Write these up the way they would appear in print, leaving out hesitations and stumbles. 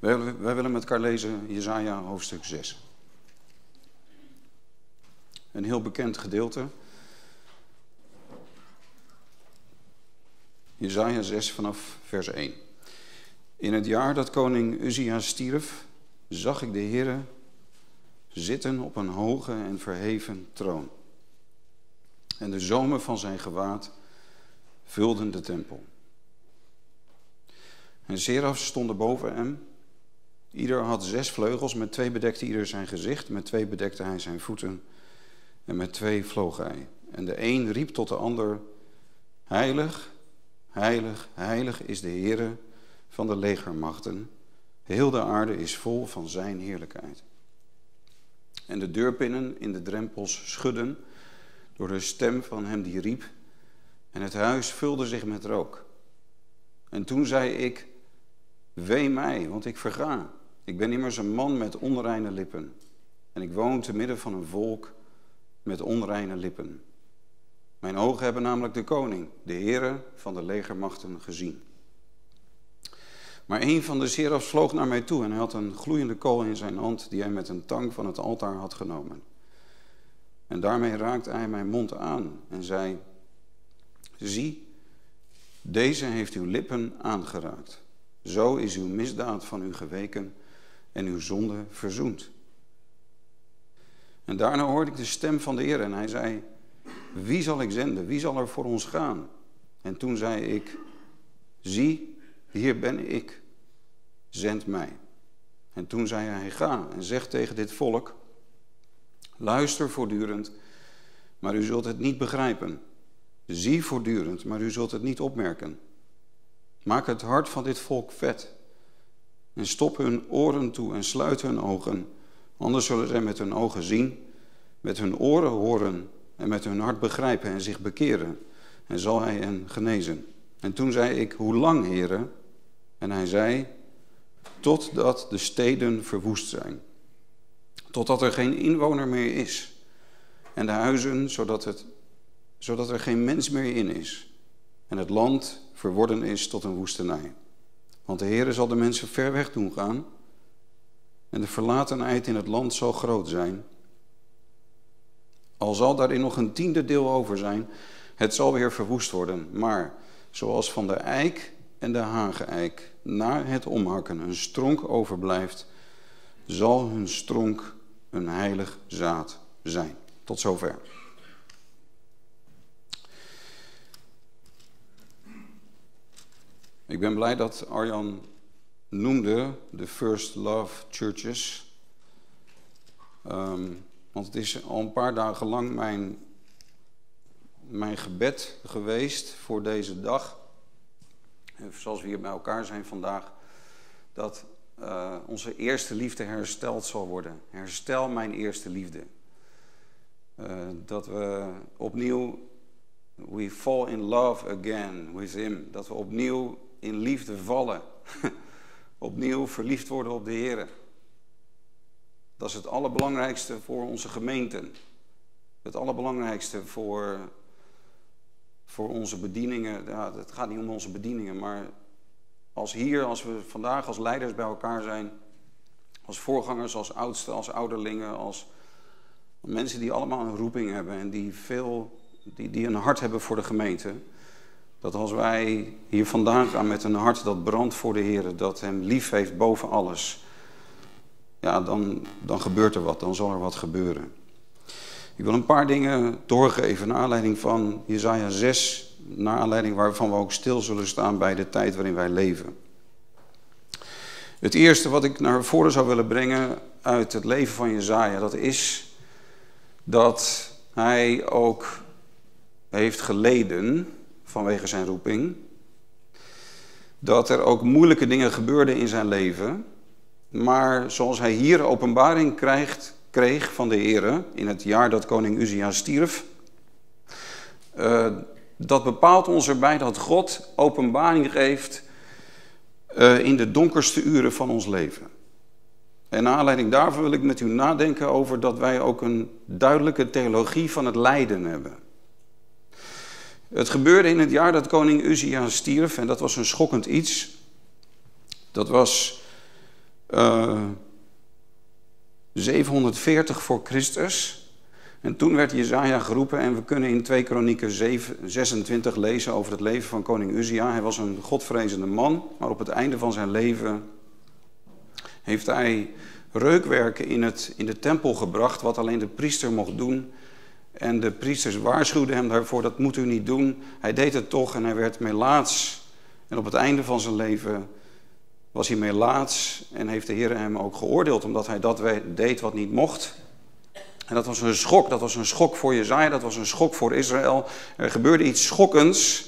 Wij willen met elkaar lezen Jesaja hoofdstuk 6. Een heel bekend gedeelte. Jesaja 6 vanaf vers 1. In het jaar dat koning Uzia stierf, zag ik de Heere zitten op een hoge en verheven troon. En de zomen van zijn gewaad vulden de tempel. En serafs stonden boven hem. Ieder had 6 vleugels, met 2 bedekte ieder zijn gezicht, met 2 bedekte hij zijn voeten en met 2 vloog hij. En de een riep tot de ander, heilig, heilig, heilig is de Heere van de legermachten. Heel de aarde is vol van zijn heerlijkheid. En de deurpinnen in de drempels schudden door de stem van hem die riep. En het huis vulde zich met rook. En toen zei ik, wee mij, want ik verga. Ik ben immers een man met onreine lippen. En ik woon te midden van een volk met onreine lippen. Mijn ogen hebben namelijk de koning, de Heere van de legermachten, gezien. Maar een van de serafs vloog naar mij toe en hij had een gloeiende kool in zijn hand die hij met een tang van het altaar had genomen. En daarmee raakte hij mijn mond aan en zei, zie, deze heeft uw lippen aangeraakt. Zo is uw misdaad van u geweken en uw zonde verzoend. En daarna hoorde ik de stem van de Heer en hij zei, wie zal ik zenden? Wie zal er voor ons gaan? En toen zei ik, zie, hier ben ik, zend mij. En toen zei hij, ga en zeg tegen dit volk, luister voortdurend, maar u zult het niet begrijpen. Zie voortdurend, maar u zult het niet opmerken. Maak het hart van dit volk vet. En stop hun oren toe en sluit hun ogen. Anders zullen zij met hun ogen zien, met hun oren horen en met hun hart begrijpen en zich bekeren. En zal hij hen genezen. En toen zei ik, hoe lang, Heere? En hij zei, totdat de steden verwoest zijn. Totdat er geen inwoner meer is. En de huizen, zodat er geen mens meer in is. En het land verworden is tot een woestenij. Want de Heere zal de mensen ver weg doen gaan. En de verlatenheid in het land zal groot zijn. Al zal daarin nog een 10e deel over zijn, het zal weer verwoest worden. Maar zoals van de eik en de hageeik na het omhakken een stronk overblijft, zal hun stronk een heilig zaad zijn. Tot zover. Ik ben blij dat Arjan noemde de First Love Churches. Want het is al een paar dagen lang mijn gebed geweest voor deze dag. Zoals we hier bij elkaar zijn vandaag. Dat onze eerste liefde hersteld zal worden. Herstel mijn eerste liefde. Dat we opnieuw, we fall in love again with him. Dat we opnieuw in liefde vallen. Opnieuw verliefd worden op de Heer. Dat is het allerbelangrijkste voor onze gemeenten. Het allerbelangrijkste voor onze bedieningen. Ja, het gaat niet om onze bedieningen, maar als we vandaag als leiders bij elkaar zijn, als voorgangers, als oudsten, als ouderlingen, als mensen die allemaal een roeping hebben en die een hart hebben voor de gemeente. Dat als wij hier vandaan gaan met een hart dat brandt voor de Heer, dat hem lief heeft boven alles, ja, dan gebeurt er wat, dan zal er wat gebeuren. Ik wil een paar dingen doorgeven naar aanleiding van Jesaja 6, naar aanleiding waarvan we ook stil zullen staan bij de tijd waarin wij leven. Het eerste wat ik naar voren zou willen brengen uit het leven van Jesaja, dat is dat hij ook heeft geleden vanwege zijn roeping. Dat er ook moeilijke dingen gebeurden in zijn leven. Maar zoals hij hier openbaring kreeg van de Heere in het jaar dat koning Uzia stierf. Dat bepaalt ons erbij dat God openbaring geeft in de donkerste uren van ons leven. En naar aanleiding daarvan wil ik met u nadenken over dat wij ook een duidelijke theologie van het lijden hebben. Het gebeurde in het jaar dat koning Uzia stierf en dat was een schokkend iets. Dat was 740 voor Christus. En toen werd Jesaja geroepen en we kunnen in 2 Kronieken 26 lezen over het leven van koning Uzia. Hij was een godvrezende man, maar op het einde van zijn leven heeft hij reukwerken in de tempel gebracht, wat alleen de priester mocht doen. En de priesters waarschuwden hem daarvoor, dat moet u niet doen. Hij deed het toch en hij werd melaats. En op het einde van zijn leven was hij melaats en heeft de Heer hem ook geoordeeld, omdat hij dat deed wat niet mocht. En dat was een schok voor Jesaja, dat was een schok voor Israël. Er gebeurde iets schokkends.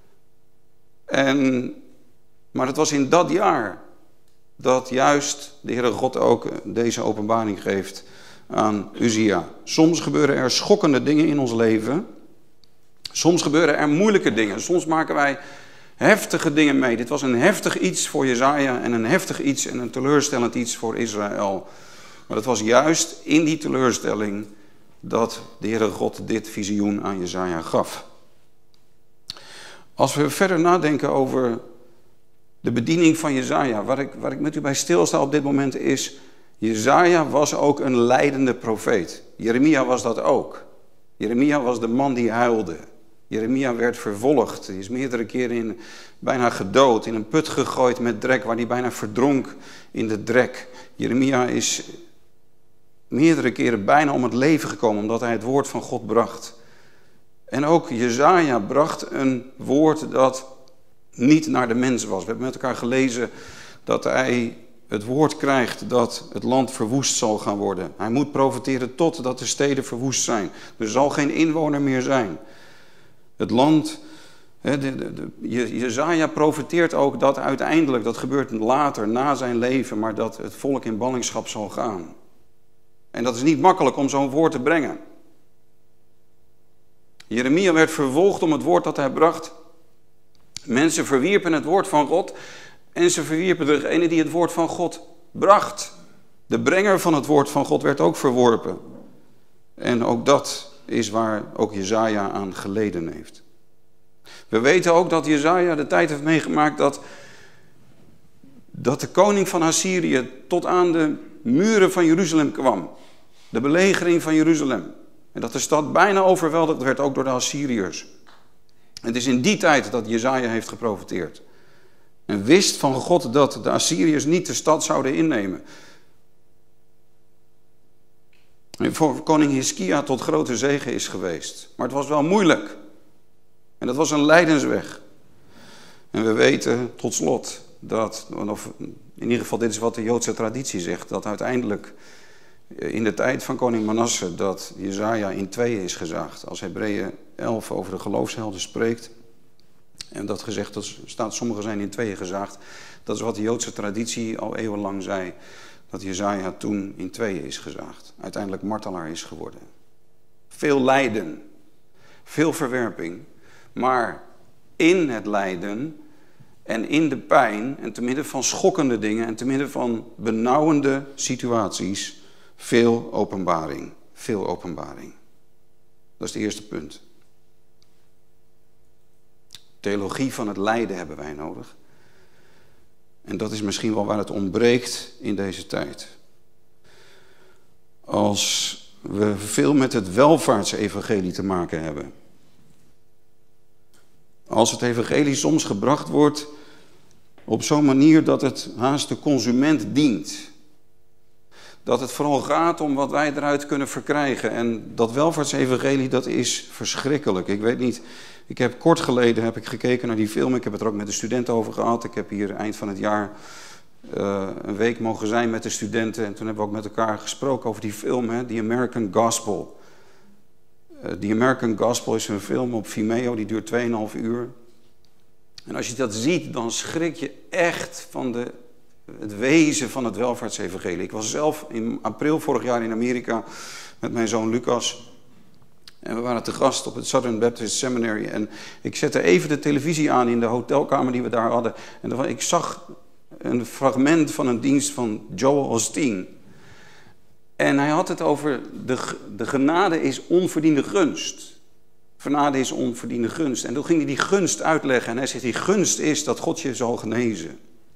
Maar het was in dat jaar dat juist de Heere God ook deze openbaring geeft aan Uzia. Soms gebeuren er schokkende dingen in ons leven. Soms gebeuren er moeilijke dingen. Soms maken wij heftige dingen mee. Dit was een heftig iets voor Jesaja en een heftig iets en een teleurstellend iets voor Israël. Maar het was juist in die teleurstelling dat de Heere God dit visioen aan Jesaja gaf. Als we verder nadenken over de bediening van Jesaja, waar ik met u bij stilsta op dit moment is, Jesaja was ook een lijdende profeet. Jeremia was dat ook. Jeremia was de man die huilde. Jeremia werd vervolgd. Hij is meerdere keren bijna gedood, in een put gegooid met drek, waar hij bijna verdronk in de drek. Jeremia is meerdere keren bijna om het leven gekomen, omdat hij het woord van God bracht. En ook Jesaja bracht een woord dat niet naar de mens was. We hebben met elkaar gelezen dat hij het woord krijgt dat het land verwoest zal gaan worden. Hij moet profeteren totdat de steden verwoest zijn. Er zal geen inwoner meer zijn. Het land, Jesaja profeteert ook dat uiteindelijk, dat gebeurt later, na zijn leven, maar dat het volk in ballingschap zal gaan. En dat is niet makkelijk om zo'n woord te brengen. Jeremia werd vervolgd om het woord dat hij bracht. Mensen verwierpen het woord van God en ze verwierpen degene die het woord van God bracht. De brenger van het woord van God werd ook verworpen. En ook dat is waar ook Jesaja aan geleden heeft. We weten ook dat Jesaja de tijd heeft meegemaakt dat de koning van Assyrië tot aan de muren van Jeruzalem kwam. De belegering van Jeruzalem. En dat de stad bijna overweldigd werd, ook door de Assyriërs. Het is in die tijd dat Jesaja heeft geprofeteerd. En wist van God dat de Assyriërs niet de stad zouden innemen. En voor koning Hiskia tot grote zege is geweest. Maar het was wel moeilijk. En dat was een lijdensweg. En we weten tot slot dat, of in ieder geval dit is wat de Joodse traditie zegt, dat uiteindelijk in de tijd van koning Manasse dat Jesaja in tweeën is gezaagd. Als Hebreeën 11 over de geloofshelden spreekt, en dat gezegd, dat staat, sommigen zijn in tweeën gezaagd. Dat is wat de Joodse traditie al eeuwenlang zei, dat Jesaja toen in tweeën is gezaagd. Uiteindelijk martelaar is geworden. Veel lijden, veel verwerping, maar in het lijden en in de pijn en te midden van schokkende dingen en te midden van benauwende situaties, veel openbaring. Veel openbaring. Dat is het eerste punt. Theologie van het lijden hebben wij nodig. En dat is misschien wel waar het ontbreekt in deze tijd. Als we veel met het welvaartsevangelie te maken hebben. Als het evangelie soms gebracht wordt op zo'n manier dat het haast de consument dient. Dat het vooral gaat om wat wij eruit kunnen verkrijgen. En dat welvaartsevangelie, dat is verschrikkelijk. Ik weet niet, kort geleden gekeken naar die film. Ik heb het er ook met de studenten over gehad. Ik heb hier eind van het jaar een week mogen zijn met de studenten. En toen hebben we ook met elkaar gesproken over die film, The American Gospel. The American Gospel is een film op Vimeo, die duurt 2,5 uur. En als je dat ziet, dan schrik je echt van het wezen van het welvaartsevangelie. Ik was zelf in april vorig jaar in Amerika met mijn zoon Lucas. En we waren te gast op het Southern Baptist Seminary. En ik zette even de televisie aan in de hotelkamer die we daar hadden. En ik zag een fragment van een dienst van Joel Osteen. En hij had het over de genade is onverdiende gunst. Genade is onverdiende gunst. En toen ging hij die gunst uitleggen. En hij zegt, die gunst is dat God je zal genezen.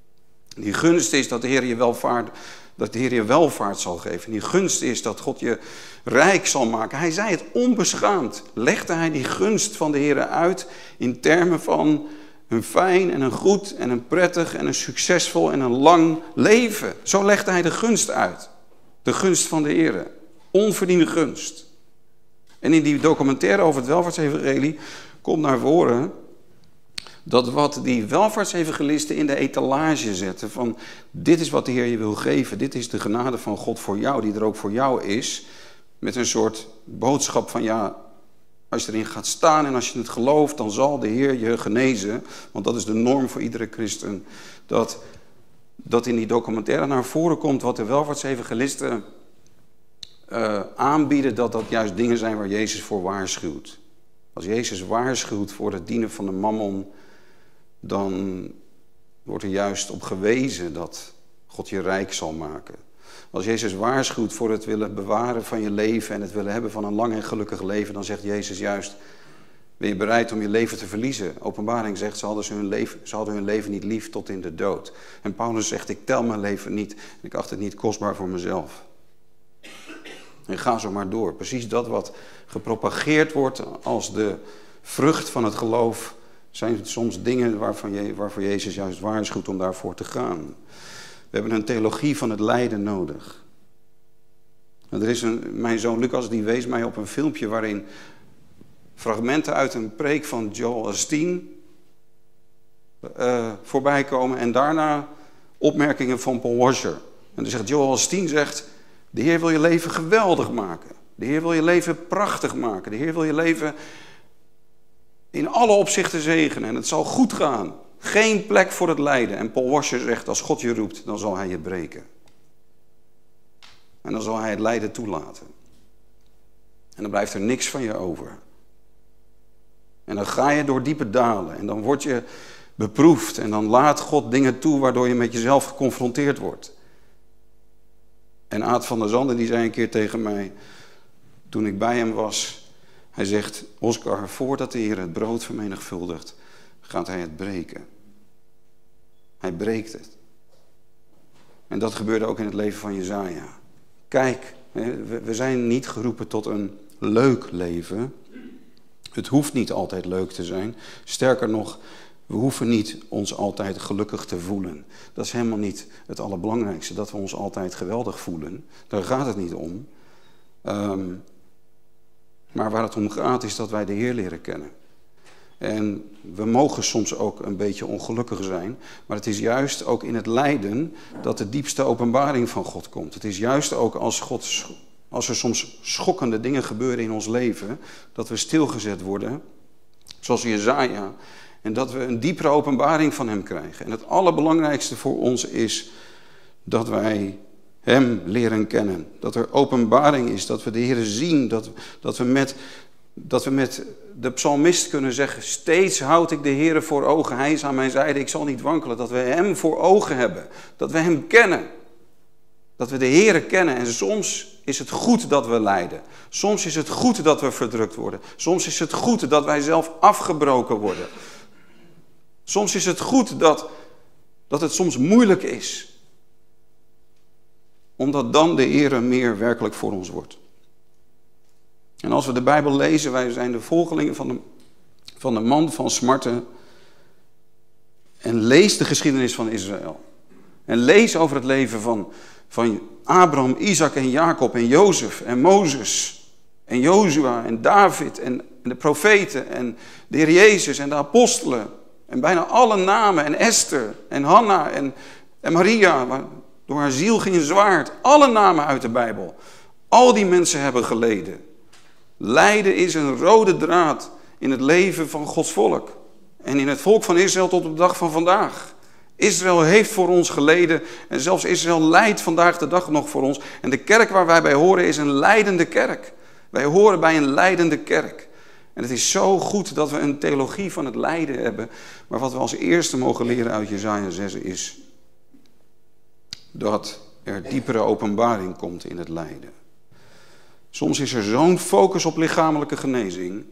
Die gunst is dat de Heer je welvaart zal geven. Die gunst is dat God je rijk zal maken. Hij zei het onbeschaamd. Legde hij die gunst van de Heer uit in termen van een fijn en een goed en een prettig en een succesvol en een lang leven. Zo legde hij de gunst uit. De gunst van de Heer. Onverdiende gunst. En in die documentaire over het welvaartsevangelie komt naar voren dat wat die welvaartsevangelisten in de etalage zetten van dit is wat de Heer je wil geven, dit is de genade van God voor jou, die er ook voor jou is, met een soort boodschap van ja, als je erin gaat staan en als je het gelooft, dan zal de Heer je genezen, want dat is de norm voor iedere christen, dat in die documentaire naar voren komt wat de welvaartsevangelisten aanbieden, dat juist dingen zijn waar Jezus voor waarschuwt. Als Jezus waarschuwt voor het dienen van de mammon, dan wordt er juist op gewezen dat God je rijk zal maken. Als Jezus waarschuwt voor het willen bewaren van je leven en het willen hebben van een lang en gelukkig leven, dan zegt Jezus juist, ben je bereid om je leven te verliezen? Openbaring zegt, ze hadden hun leven niet lief tot in de dood. En Paulus zegt, ik tel mijn leven niet en ik acht het niet kostbaar voor mezelf. En ga zo maar door. Precies dat wat gepropageerd wordt als de vrucht van het geloof, zijn soms dingen waarvoor Jezus juist waarschuwt om daarvoor te gaan. We hebben een theologie van het lijden nodig. Mijn zoon Lucas die wees mij op een filmpje waarin fragmenten uit een preek van Joel Osteen voorbij komen en daarna opmerkingen van Paul Washer. En dan zegt Joel Osteen zegt, de Heer wil je leven geweldig maken. De Heer wil je leven prachtig maken. De Heer wil je leven in alle opzichten zegenen. En het zal goed gaan. Geen plek voor het lijden. En Paul Washer zegt, als God je roept, dan zal hij je breken. En dan zal hij het lijden toelaten. En dan blijft er niks van je over. En dan ga je door diepe dalen. En dan word je beproefd. En dan laat God dingen toe waardoor je met jezelf geconfronteerd wordt. En Aad van der Zanden die zei een keer tegen mij, toen ik bij hem was, hij zegt, Oscar, voordat de Heer het brood vermenigvuldigt, gaat hij het breken. Hij breekt het. En dat gebeurde ook in het leven van Jesaja. Kijk, we zijn niet geroepen tot een leuk leven. Het hoeft niet altijd leuk te zijn. Sterker nog, we hoeven niet ons altijd gelukkig te voelen. Dat is helemaal niet het allerbelangrijkste, dat we ons altijd geweldig voelen. Daar gaat het niet om. Maar waar het om gaat is dat wij de Heer leren kennen. En we mogen soms ook een beetje ongelukkig zijn. Maar het is juist ook in het lijden dat de diepste openbaring van God komt. Het is juist ook als er soms schokkende dingen gebeuren in ons leven, dat we stilgezet worden, zoals Jesaja. En dat we een diepere openbaring van hem krijgen. En het allerbelangrijkste voor ons is dat wij hem leren kennen. Dat er openbaring is, dat we de Heer zien. Dat we met de psalmist kunnen zeggen, steeds houd ik de Heer voor ogen. Hij is aan mijn zijde, ik zal niet wankelen. Dat we hem voor ogen hebben. Dat we hem kennen. Dat we de Heer kennen. En soms is het goed dat we lijden. Soms is het goed dat we verdrukt worden. Soms is het goed dat wij zelf afgebroken worden. Soms is het goed dat het soms moeilijk is. Omdat dan de Heer meer werkelijk voor ons wordt. En als we de Bijbel lezen, wij zijn de volgelingen van de man van smarten. En lees de geschiedenis van Israël. En lees over het leven van Abraham, Isaac en Jacob en Jozef en Mozes. En Jozua en David en de profeten en de Heer Jezus en de apostelen. En bijna alle namen en Esther en Hanna en Maria, door haar ziel ging een zwaard. Alle namen uit de Bijbel. Al die mensen hebben geleden. Lijden is een rode draad in het leven van Gods volk. En in het volk van Israël tot op de dag van vandaag. Israël heeft voor ons geleden en zelfs Israël lijdt vandaag de dag nog voor ons. En de kerk waar wij bij horen is een lijdende kerk. Wij horen bij een lijdende kerk. En het is zo goed dat we een theologie van het lijden hebben. Maar wat we als eerste mogen leren uit Jesaja 6 is dat er diepere openbaring komt in het lijden. Soms is er zo'n focus op lichamelijke genezing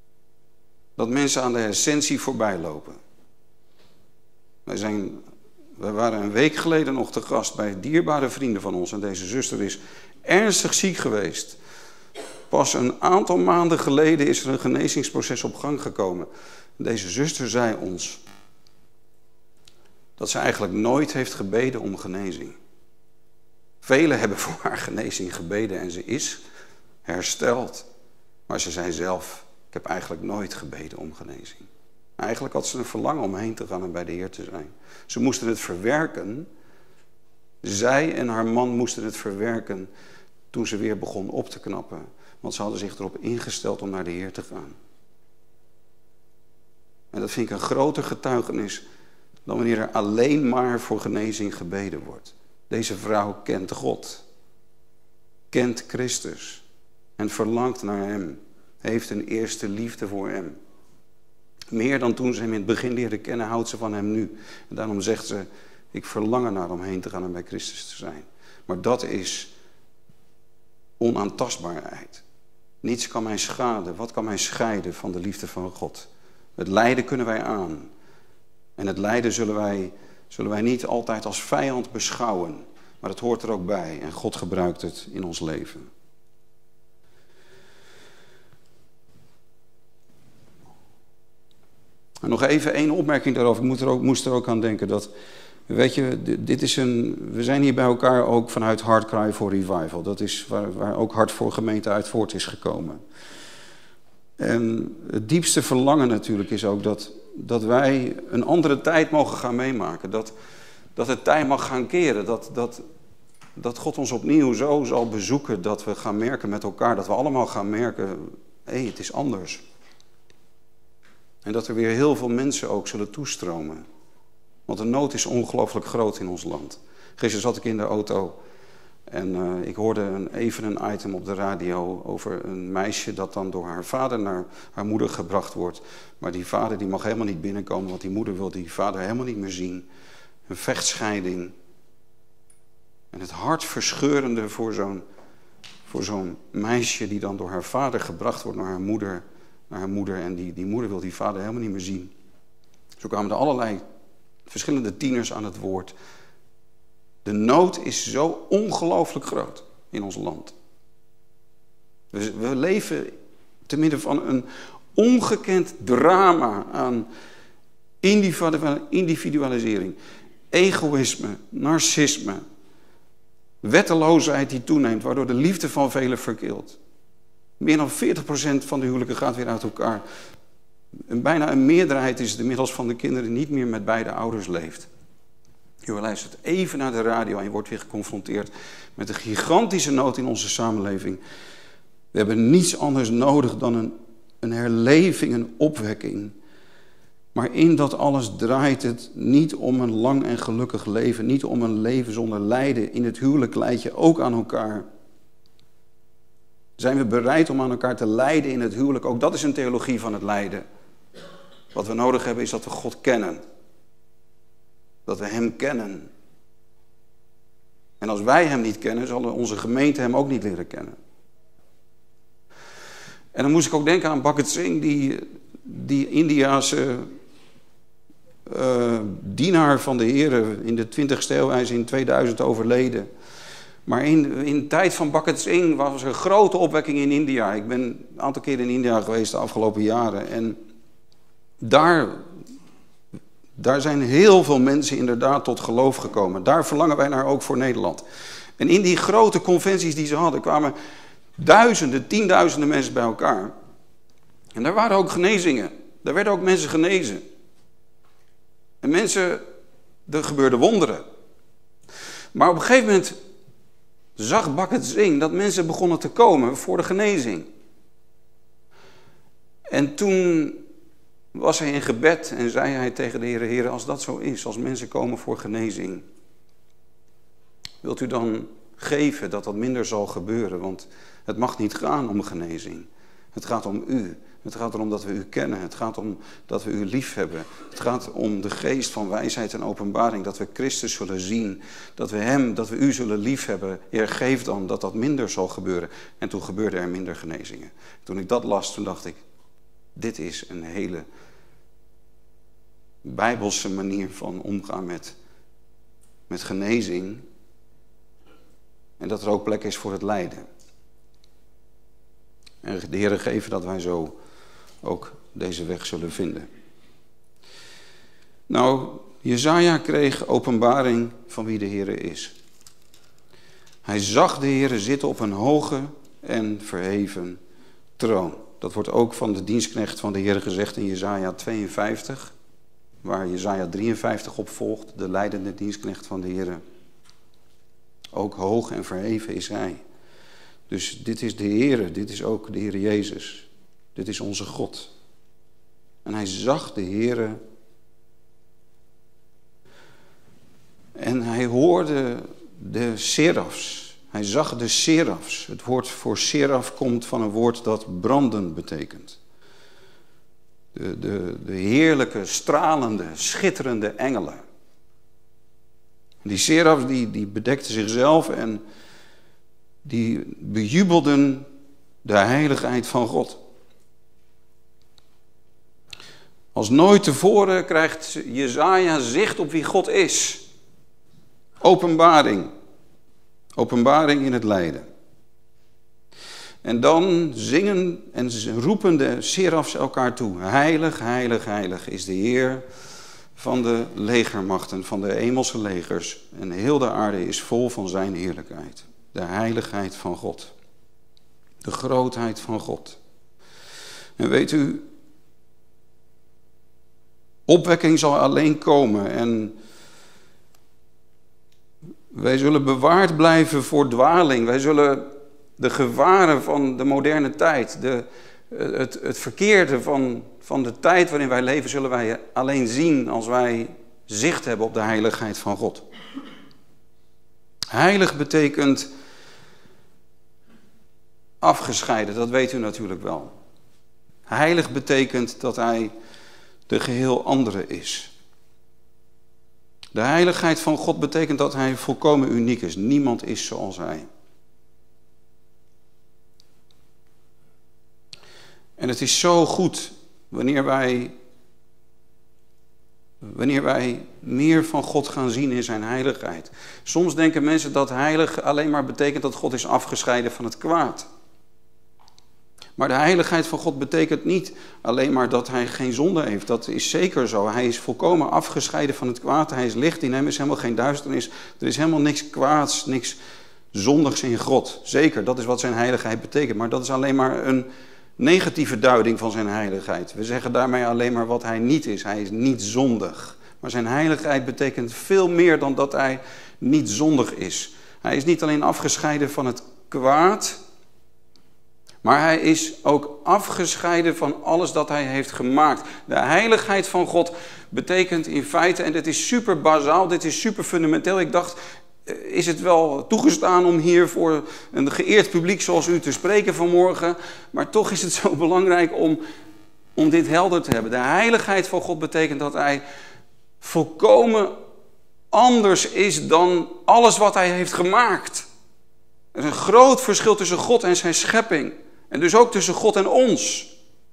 dat mensen aan de essentie voorbij lopen. Wij zijn We waren een week geleden nog te gast bij dierbare vrienden van ons. En deze zuster is ernstig ziek geweest. Pas een aantal maanden geleden is er een genezingsproces op gang gekomen. Deze zuster zei ons dat ze eigenlijk nooit heeft gebeden om genezing. Velen hebben voor haar genezing gebeden en ze is hersteld. Maar ze zei zelf, ik heb eigenlijk nooit gebeden om genezing. Eigenlijk had ze een verlangen om heen te gaan en bij de Heer te zijn. Ze moesten het verwerken. Zij en haar man moesten het verwerken toen ze weer begon op te knappen. Want ze hadden zich erop ingesteld om naar de Heer te gaan. En dat vind ik een groter getuigenis dan wanneer er alleen maar voor genezing gebeden wordt. Deze vrouw kent God. Kent Christus. En verlangt naar hem. Heeft een eerste liefde voor hem. Meer dan toen ze hem in het begin leerde kennen, houdt ze van hem nu. En daarom zegt ze, ik verlang ernaar om heen te gaan en bij Christus te zijn. Maar dat is onaantastbaarheid. Niets kan mij schaden. Wat kan mij scheiden van de liefde van God? Het lijden kunnen wij aan. En het lijden zullen wij niet altijd als vijand beschouwen. Maar het hoort er ook bij. En God gebruikt het in ons leven. En nog even één opmerking daarover. Ik moest er ook aan denken dat, weet je, we zijn hier bij elkaar ook vanuit Heart Cry for Revival. Dat is waar ook Hart voor Gemeente uit voort is gekomen. En het diepste verlangen natuurlijk is ook dat wij een andere tijd mogen gaan meemaken. Dat het tijd mag gaan keren. Dat God ons opnieuw zo zal bezoeken dat we gaan merken met elkaar. Dat we allemaal gaan merken, hé, het is anders. En dat er weer heel veel mensen ook zullen toestromen. Want de nood is ongelooflijk groot in ons land. Gisteren zat ik in de auto en ik hoorde even een item op de radio over een meisje dat dan door haar vader naar haar moeder gebracht wordt. Maar die vader die mag helemaal niet binnenkomen, want die moeder wil die vader helemaal niet meer zien. Een vechtscheiding. En het hartverscheurende voor zo'n meisje die dan door haar vader gebracht wordt naar haar moeder. En die moeder wil die vader helemaal niet meer zien. Zo kwamen er allerlei verschillende tieners aan het woord. De nood is zo ongelooflijk groot in ons land. We leven te midden van een ongekend drama aan individualisering, egoïsme, narcisme, wetteloosheid die toeneemt, waardoor de liefde van velen verkilt. Meer dan 40% van de huwelijken gaat weer uit elkaar. En bijna een meerderheid is het inmiddels van de kinderen niet meer met beide ouders leeft. Je luistert even naar de radio en je wordt weer geconfronteerd met een gigantische nood in onze samenleving. We hebben niets anders nodig dan een herleving, een opwekking. Maar in dat alles draait het niet om een lang en gelukkig leven. Niet om een leven zonder lijden. In het huwelijk lijd je ook aan elkaar. Zijn we bereid om aan elkaar te lijden in het huwelijk? Ook dat is een theologie van het lijden. Wat we nodig hebben is dat we God kennen. Dat we hem kennen. En als wij hem niet kennen, zal onze gemeente hem ook niet leren kennen. En dan moest ik ook denken aan Bhagat Singh, die Indiase dienaar van de Heer in de 20e eeuw. Hij is in 2000 overleden. Maar in de tijd van Bhagat Singh was er een grote opwekking in India. Ik ben een aantal keer in India geweest de afgelopen jaren. En daar zijn heel veel mensen inderdaad tot geloof gekomen. Daar verlangen wij naar ook voor Nederland. En in die grote conventies die ze hadden kwamen duizenden, tienduizenden mensen bij elkaar. En daar waren ook genezingen. Daar werden ook mensen genezen. En er gebeurden wonderen. Maar op een gegeven moment zag Bhagat Singh dat mensen begonnen te komen voor de genezing. En toen was hij in gebed en zei hij tegen de Heer: Heer, als dat zo is, als mensen komen voor genezing, wilt u dan geven dat dat minder zal gebeuren? Want het mag niet gaan om genezing. Het gaat om u. Het gaat erom dat we u kennen. Het gaat om dat we u lief hebben. Het gaat om de geest van wijsheid en openbaring. Dat we Christus zullen zien. Dat we u zullen lief hebben. Heer, geef dan dat dat minder zal gebeuren. En toen gebeurde er minder genezingen. Toen ik dat las, toen dacht ik, dit is een hele bijbelse manier van omgaan met genezing. En dat er ook plek is voor het lijden. En de Heer geven dat wij zo ook deze weg zullen vinden. Nou, Jesaja kreeg openbaring van wie de Heer is. Hij zag de Heer zitten op een hoge en verheven troon. Dat wordt ook van de dienstknecht van de Heer gezegd in Jesaja 52. Waar Jesaja 53 op volgt, de leidende dienstknecht van de Heer. Ook hoog en verheven is hij. Dus dit is de Heer, dit is ook de Heer Jezus. Dit is onze God. En hij zag de Heer. En hij hoorde de serafs. Hij zag de serafs. Het woord voor seraf komt van een woord dat branden betekent. De heerlijke, stralende, schitterende engelen. Die serafs die bedekten zichzelf en die bejubelden de heiligheid van God. Als nooit tevoren krijgt Jesaja zicht op wie God is. Openbaring. Openbaring in het lijden. En dan zingen en roepen de serafs elkaar toe. Heilig, heilig, heilig is de Heer van de legermachten, van de hemelse legers. En heel de aarde is vol van zijn heerlijkheid. De heiligheid van God. De grootheid van God. En weet u, opwekking zal alleen komen en wij zullen bewaard blijven voor dwaling. Wij zullen de gevaren van de moderne tijd, het verkeerde van de tijd waarin wij leven, zullen wij alleen zien als wij zicht hebben op de heiligheid van God. Heilig betekent afgescheiden, dat weet u natuurlijk wel. Heilig betekent dat hij de geheel andere is. De heiligheid van God betekent dat hij volkomen uniek is. Niemand is zoals hij. En het is zo goed wanneer wij meer van God gaan zien in zijn heiligheid. Soms denken mensen dat heilig alleen maar betekent dat God is afgescheiden van het kwaad. Maar de heiligheid van God betekent niet alleen maar dat hij geen zonde heeft. Dat is zeker zo. Hij is volkomen afgescheiden van het kwaad. Hij is licht. In hem is helemaal geen duisternis. Er is helemaal niks kwaads, niks zondigs in God. Zeker, dat is wat zijn heiligheid betekent. Maar dat is alleen maar een negatieve duiding van zijn heiligheid. We zeggen daarmee alleen maar wat hij niet is. Hij is niet zondig. Maar zijn heiligheid betekent veel meer dan dat hij niet zondig is. Hij is niet alleen afgescheiden van het kwaad, maar hij is ook afgescheiden van alles dat hij heeft gemaakt. De heiligheid van God betekent in feite, en dit is super bazaal, dit is super fundamenteel. Ik dacht, is het wel toegestaan om hier voor een geëerd publiek zoals u te spreken vanmorgen? Maar toch is het zo belangrijk om dit helder te hebben. De heiligheid van God betekent dat hij volkomen anders is dan alles wat hij heeft gemaakt. Er is een groot verschil tussen God en zijn schepping. En dus ook tussen God en ons.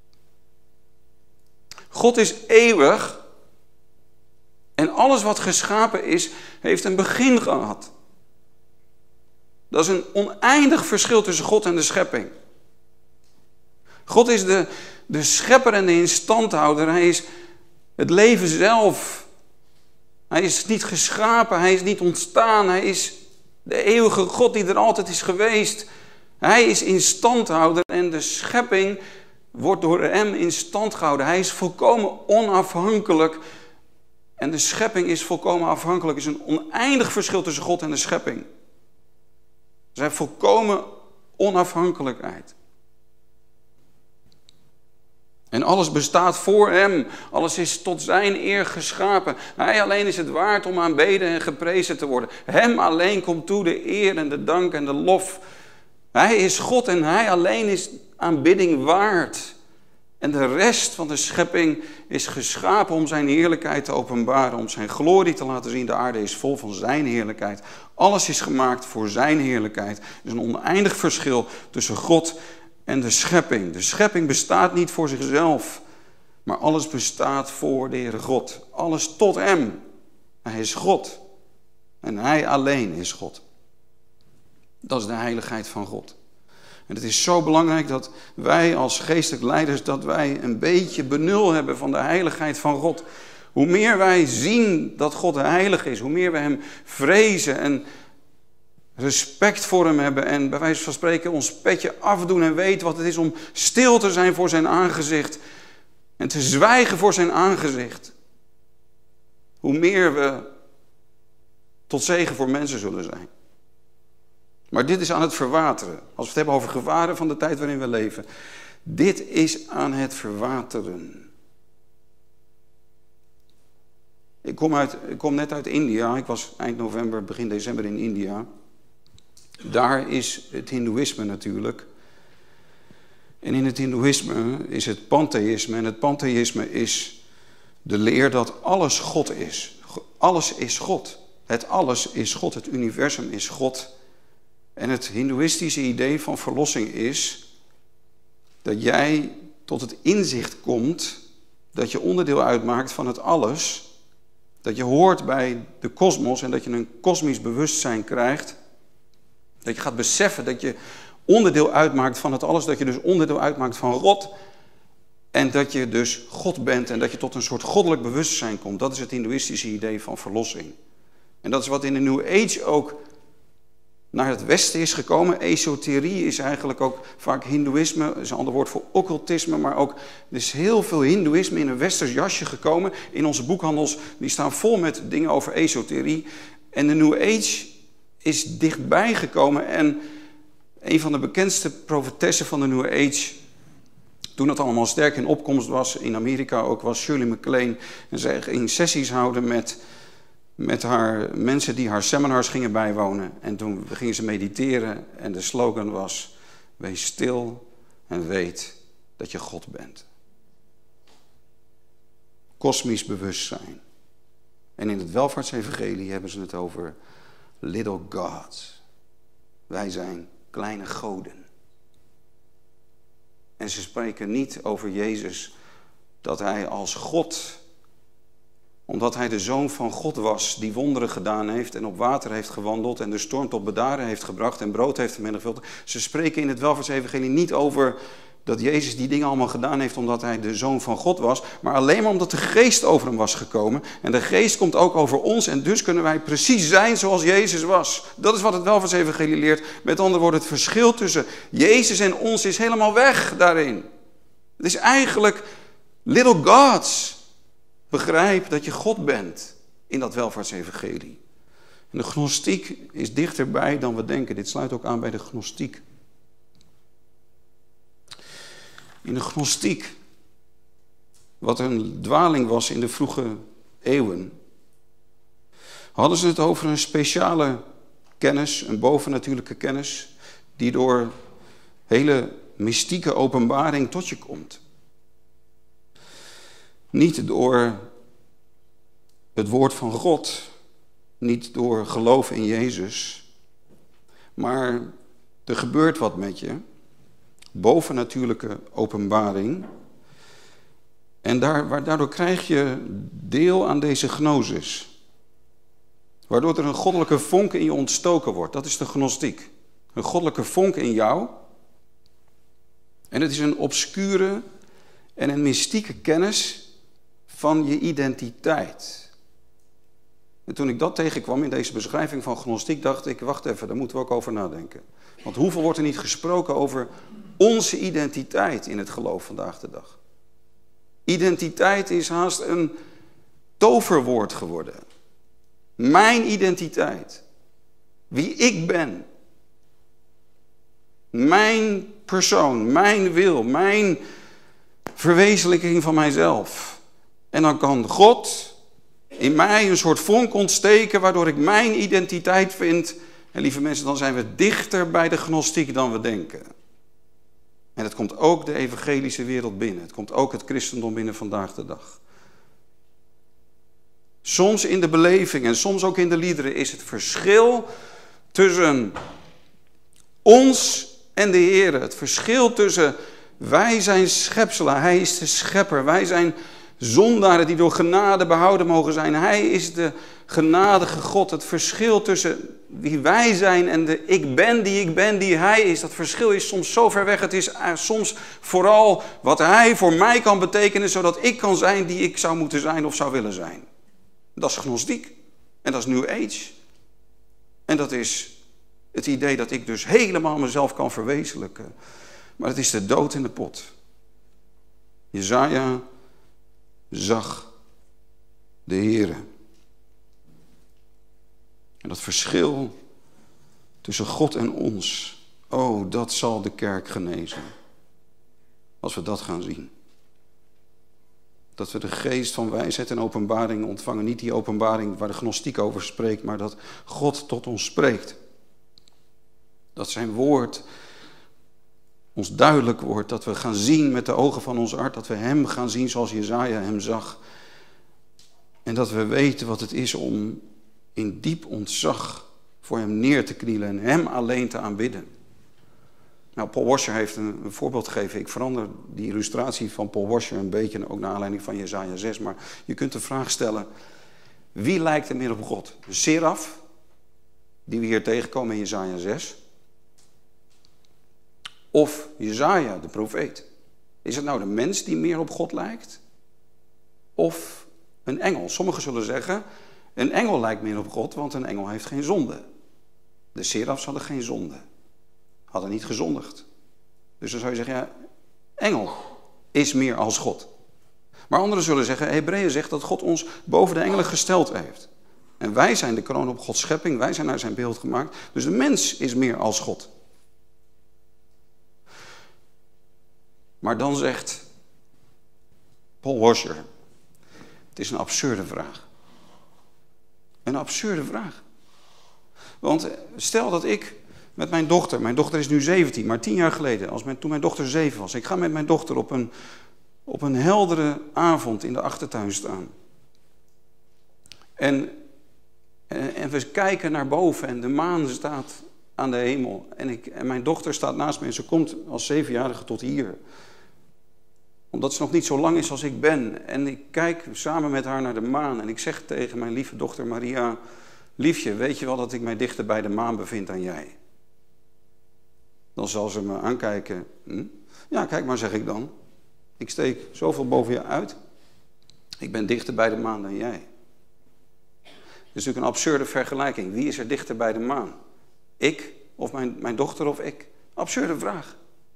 God is eeuwig. En alles wat geschapen is, heeft een begin gehad. Dat is een oneindig verschil tussen God en de schepping. God is de schepper en de instandhouder. Hij is het leven zelf. Hij is niet geschapen, hij is niet ontstaan. Hij is de eeuwige God die er altijd is geweest. Hij is instandhouder en de schepping wordt door hem in stand gehouden. Hij is volkomen onafhankelijk en de schepping is volkomen afhankelijk. Er is een oneindig verschil tussen God en de schepping. Er zijn volkomen onafhankelijkheid. En alles bestaat voor hem. Alles is tot zijn eer geschapen. Hij alleen is het waard om aanbeden en geprezen te worden. Hem alleen komt toe de eer en de dank en de lof. Hij is God en hij alleen is aanbidding waard. En de rest van de schepping is geschapen om zijn heerlijkheid te openbaren. Om zijn glorie te laten zien. De aarde is vol van zijn heerlijkheid. Alles is gemaakt voor zijn heerlijkheid. Er is een oneindig verschil tussen God en de schepping. De schepping bestaat niet voor zichzelf. Maar alles bestaat voor de Heere God. Alles tot hem. Hij is God. En hij alleen is God. Dat is de heiligheid van God. En het is zo belangrijk dat wij als geestelijk leiders, dat wij een beetje benul hebben van de heiligheid van God. Hoe meer wij zien dat God heilig is, hoe meer we hem vrezen en respect voor hem hebben en bij wijze van spreken ons petje afdoen en weten wat het is om stil te zijn voor zijn aangezicht en te zwijgen voor zijn aangezicht. Hoe meer we tot zegen voor mensen zullen zijn. Maar dit is aan het verwateren. Als we het hebben over gevaren van de tijd waarin we leven. Dit is aan het verwateren. Ik kom net uit India. Ik was eind november, begin december in India. Daar is het hindoeïsme natuurlijk. En in het hindoeïsme is het pantheïsme. En het pantheïsme is de leer dat alles God is. Alles is God. Het alles is God. Het universum is God. En het hindoeïstische idee van verlossing is dat jij tot het inzicht komt dat je onderdeel uitmaakt van het alles. Dat je hoort bij de kosmos en dat je een kosmisch bewustzijn krijgt. Dat je gaat beseffen dat je onderdeel uitmaakt van het alles. Dat je dus onderdeel uitmaakt van God. En dat je dus God bent en dat je tot een soort goddelijk bewustzijn komt. Dat is het hindoeïstische idee van verlossing. En dat is wat in de New Age ook naar het westen is gekomen. Esoterie is eigenlijk ook vaak hindoeïsme. Dat is een ander woord voor occultisme. Maar ook, er is heel veel hindoeïsme in een westers jasje gekomen. In onze boekhandels, die staan vol met dingen over esoterie. En de New Age is dichtbij gekomen. En een van de bekendste profetessen van de New Age, toen het allemaal sterk in opkomst was, in Amerika ook, was Shirley MacLaine. En zij ging sessies houden met haar mensen die haar seminars gingen bijwonen. En toen gingen ze mediteren en de slogan was: wees stil en weet dat je God bent. Kosmisch bewustzijn. En in het welvaartsevangelie hebben ze het over little gods. Wij zijn kleine goden. En ze spreken niet over Jezus dat hij als God, omdat hij de Zoon van God was, die wonderen gedaan heeft en op water heeft gewandeld en de storm tot bedaren heeft gebracht en brood heeft vermenigvuldigd. Ze spreken in het welvaartsevangelie niet over dat Jezus die dingen allemaal gedaan heeft omdat hij de Zoon van God was, maar alleen maar omdat de Geest over hem was gekomen. En de Geest komt ook over ons en dus kunnen wij precies zijn zoals Jezus was. Dat is wat het welvaartsevangelie leert. Met andere woorden, het verschil tussen Jezus en ons is helemaal weg daarin. Het is eigenlijk little gods. Begrijp dat je God bent in dat welvaartsevangelie. En de gnostiek is dichterbij dan we denken. Dit sluit ook aan bij de gnostiek. In de gnostiek, wat een dwaling was in de vroege eeuwen, hadden ze het over een speciale kennis, een bovennatuurlijke kennis, die door hele mystieke openbaring tot je komt. Niet door het woord van God, niet door geloof in Jezus, maar er gebeurt wat met je, bovennatuurlijke openbaring. En daardoor krijg je deel aan deze gnosis, waardoor er een goddelijke vonk in je ontstoken wordt. Dat is de gnostiek. Een goddelijke vonk in jou. En het is een obscure en een mystieke kennis van je identiteit. En toen ik dat tegenkwam in deze beschrijving van gnostiek, dacht ik, wacht even, daar moeten we ook over nadenken. Want hoeveel wordt er niet gesproken over onze identiteit in het geloof vandaag de dag? Identiteit is haast een toverwoord geworden. Mijn identiteit. Wie ik ben. Mijn persoon, mijn wil, mijn verwezenlijking van mijzelf. En dan kan God in mij een soort vonk ontsteken waardoor ik mijn identiteit vind. En lieve mensen, dan zijn we dichter bij de gnostiek dan we denken. En het komt ook de evangelische wereld binnen. Het komt ook het christendom binnen vandaag de dag. Soms in de beleving en soms ook in de liederen is het verschil tussen ons en de Heer. Het verschil tussen wij zijn schepselen, Hij is de schepper. Wij zijn zondaren die door genade behouden mogen zijn. Hij is de genadige God. Het verschil tussen wie wij zijn en de ik ben die hij is. Dat verschil is soms zo ver weg. Het is soms vooral wat hij voor mij kan betekenen, zodat ik kan zijn die ik zou moeten zijn of zou willen zijn. Dat is gnostiek. En dat is New Age. En dat is het idee dat ik dus helemaal mezelf kan verwezenlijken. Maar het is de dood in de pot. Jesaja zag de Heere. En dat verschil tussen God en ons, oh, dat zal de kerk genezen. Als we dat gaan zien. Dat we de geest van wijsheid en openbaring ontvangen. Niet die openbaring waar de gnostiek over spreekt, maar dat God tot ons spreekt. Dat zijn woord ons duidelijk wordt. Dat we gaan zien met de ogen van ons hart. Dat we hem gaan zien zoals Jesaja hem zag. En dat we weten wat het is om in diep ontzag voor hem neer te knielen en hem alleen te aanbidden. Nou, Paul Washer heeft een voorbeeld gegeven. Ik verander die illustratie van Paul Washer een beetje, ook naar aanleiding van Jesaja 6. Maar je kunt de vraag stellen, wie lijkt er meer op God? De seraf, die we hier tegenkomen in Jesaja 6. Of Jesaja, de profeet. Is het nou de mens die meer op God lijkt? Of een engel? Sommigen zullen zeggen, een engel lijkt meer op God, want een engel heeft geen zonde. De serafs hadden geen zonde. Hadden niet gezondigd. Dus dan zou je zeggen, ja, engel is meer als God. Maar anderen zullen zeggen, Hebreeën zegt dat God ons boven de engelen gesteld heeft. En wij zijn de kroon op Gods schepping, wij zijn naar zijn beeld gemaakt. Dus de mens is meer als God. Maar dan zegt Paul Washer, het is een absurde vraag. Een absurde vraag. Want stel dat ik met mijn dochter is nu 17, maar 10 jaar geleden, toen mijn dochter 7 was. Ik ga met mijn dochter op een heldere avond in de achtertuin staan. En we kijken naar boven en de maan staat aan de hemel. En mijn dochter staat naast me en ze komt als 7-jarige tot hier. Omdat ze nog niet zo lang is als ik ben. En ik kijk samen met haar naar de maan. En ik zeg tegen mijn lieve dochter Maria, liefje, weet je wel dat ik mij dichter bij de maan bevind dan jij? Dan zal ze me aankijken. Ja, kijk maar, zeg ik dan. Ik steek zoveel boven je uit. Ik ben dichter bij de maan dan jij. Dat is natuurlijk een absurde vergelijking. Wie is er dichter bij de maan? Ik of mijn dochter of ik? Absurde vraag.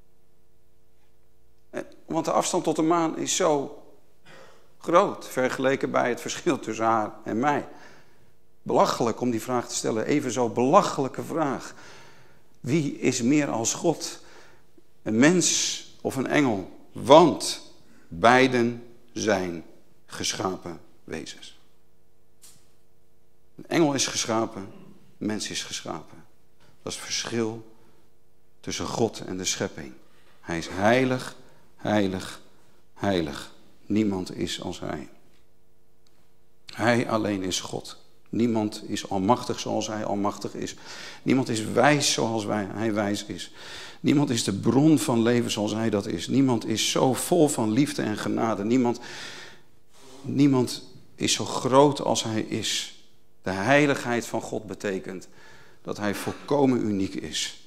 Want de afstand tot de maan is zo groot, vergeleken bij het verschil tussen haar en mij. Belachelijk om die vraag te stellen, even zo belachelijke vraag. Wie is meer als God? Een mens of een engel? Want beiden zijn geschapen wezens. Een engel is geschapen, een mens is geschapen. Dat is het verschil tussen God en de schepping. Hij is heilig, heilig, heilig. Niemand is als hij. Hij alleen is God. Niemand is almachtig zoals hij almachtig is. Niemand is wijs zoals hij wijs is. Niemand is de bron van leven zoals hij dat is. Niemand is zo vol van liefde en genade. Niemand is zo groot als hij is. De heiligheid van God betekent dat hij volkomen uniek is.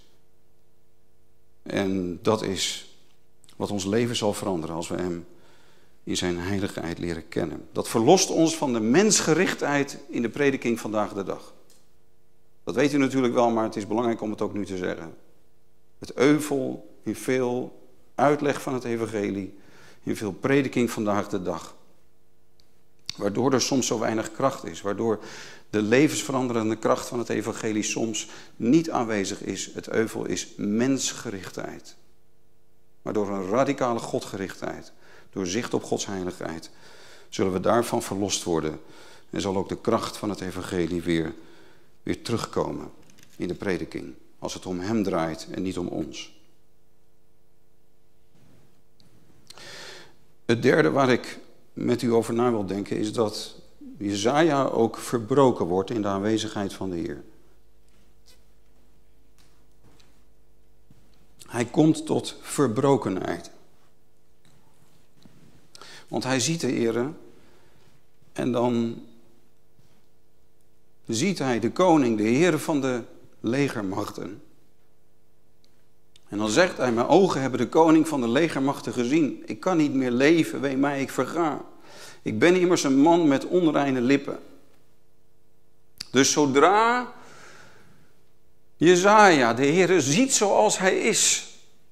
En dat is wat ons leven zal veranderen als we hem in zijn heiligheid leren kennen. Dat verlost ons van de mensgerichtheid in de prediking vandaag de dag. Dat weet u natuurlijk wel, maar het is belangrijk om het ook nu te zeggen. Het euvel in veel uitleg van het evangelie, in veel prediking vandaag de dag. Waardoor er soms zo weinig kracht is, waardoor de levensveranderende kracht van het evangelie soms niet aanwezig is. Het euvel is mensgerichtheid. Maar door een radicale godgerichtheid, door zicht op Gods heiligheid, zullen we daarvan verlost worden. En zal ook de kracht van het evangelie weer terugkomen in de prediking. Als het om hem draait en niet om ons. Het derde waar ik met u over na wil denken is dat Jesaja ook verbroken wordt in de aanwezigheid van de Heer. Hij komt tot verbrokenheid. Want hij ziet de Heer en dan ziet hij de koning, de Heer van de legermachten. En dan zegt hij, mijn ogen hebben de koning van de legermachten gezien. Ik kan niet meer leven, wee mij, ik verga. Ik ben immers een man met onreine lippen. Dus zodra Jesaja de Heer ziet zoals hij is,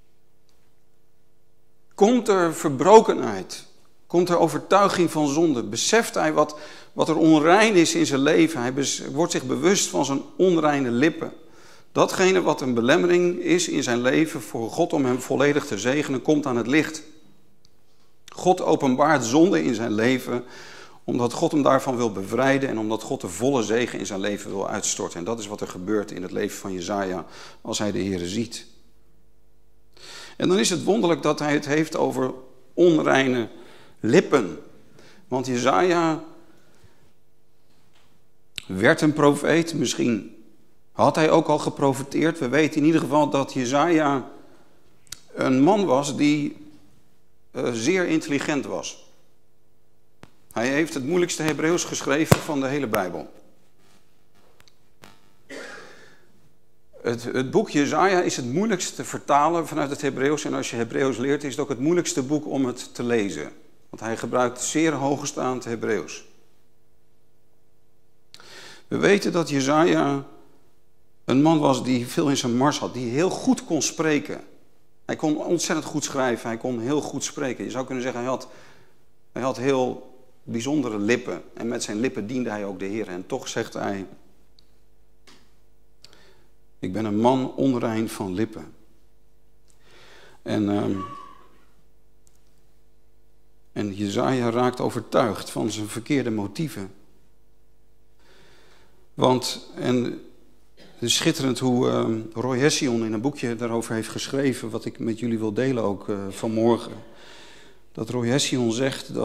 komt er verbrokenheid, komt er overtuiging van zonde, beseft hij wat er onrein is in zijn leven. Hij wordt zich bewust van zijn onreine lippen. Datgene wat een belemmering is in zijn leven voor God om hem volledig te zegenen, komt aan het licht. God openbaart zonde in zijn leven, omdat God hem daarvan wil bevrijden en omdat God de volle zegen in zijn leven wil uitstorten. En dat is wat er gebeurt in het leven van Jesaja als hij de Heere ziet. En dan is het wonderlijk dat hij het heeft over onreine lippen. Want Jesaja werd een profeet, misschien had hij ook al geprofeteerd. We weten in ieder geval dat Jesaja een man was die zeer intelligent was. Hij heeft het moeilijkste Hebreeuws geschreven van de hele Bijbel. Het boek Jesaja is het moeilijkste te vertalen vanuit het Hebreeuws. En als je Hebreeuws leert, is het ook het moeilijkste boek om het te lezen. Want hij gebruikt zeer hoogstaand Hebreeuws. We weten dat Jesaja een man was die veel in zijn mars had, die heel goed kon spreken. Hij kon ontzettend goed schrijven, hij kon heel goed spreken. Je zou kunnen zeggen, hij had heel bijzondere lippen. En met zijn lippen diende hij ook de Heer. En toch zegt hij, ik ben een man onrein van lippen. En Jesaja raakt overtuigd van zijn verkeerde motieven. Het is schitterend hoe Roy Hession in een boekje daarover heeft geschreven, wat ik met jullie wil delen ook vanmorgen. Dat Roy Hession zegt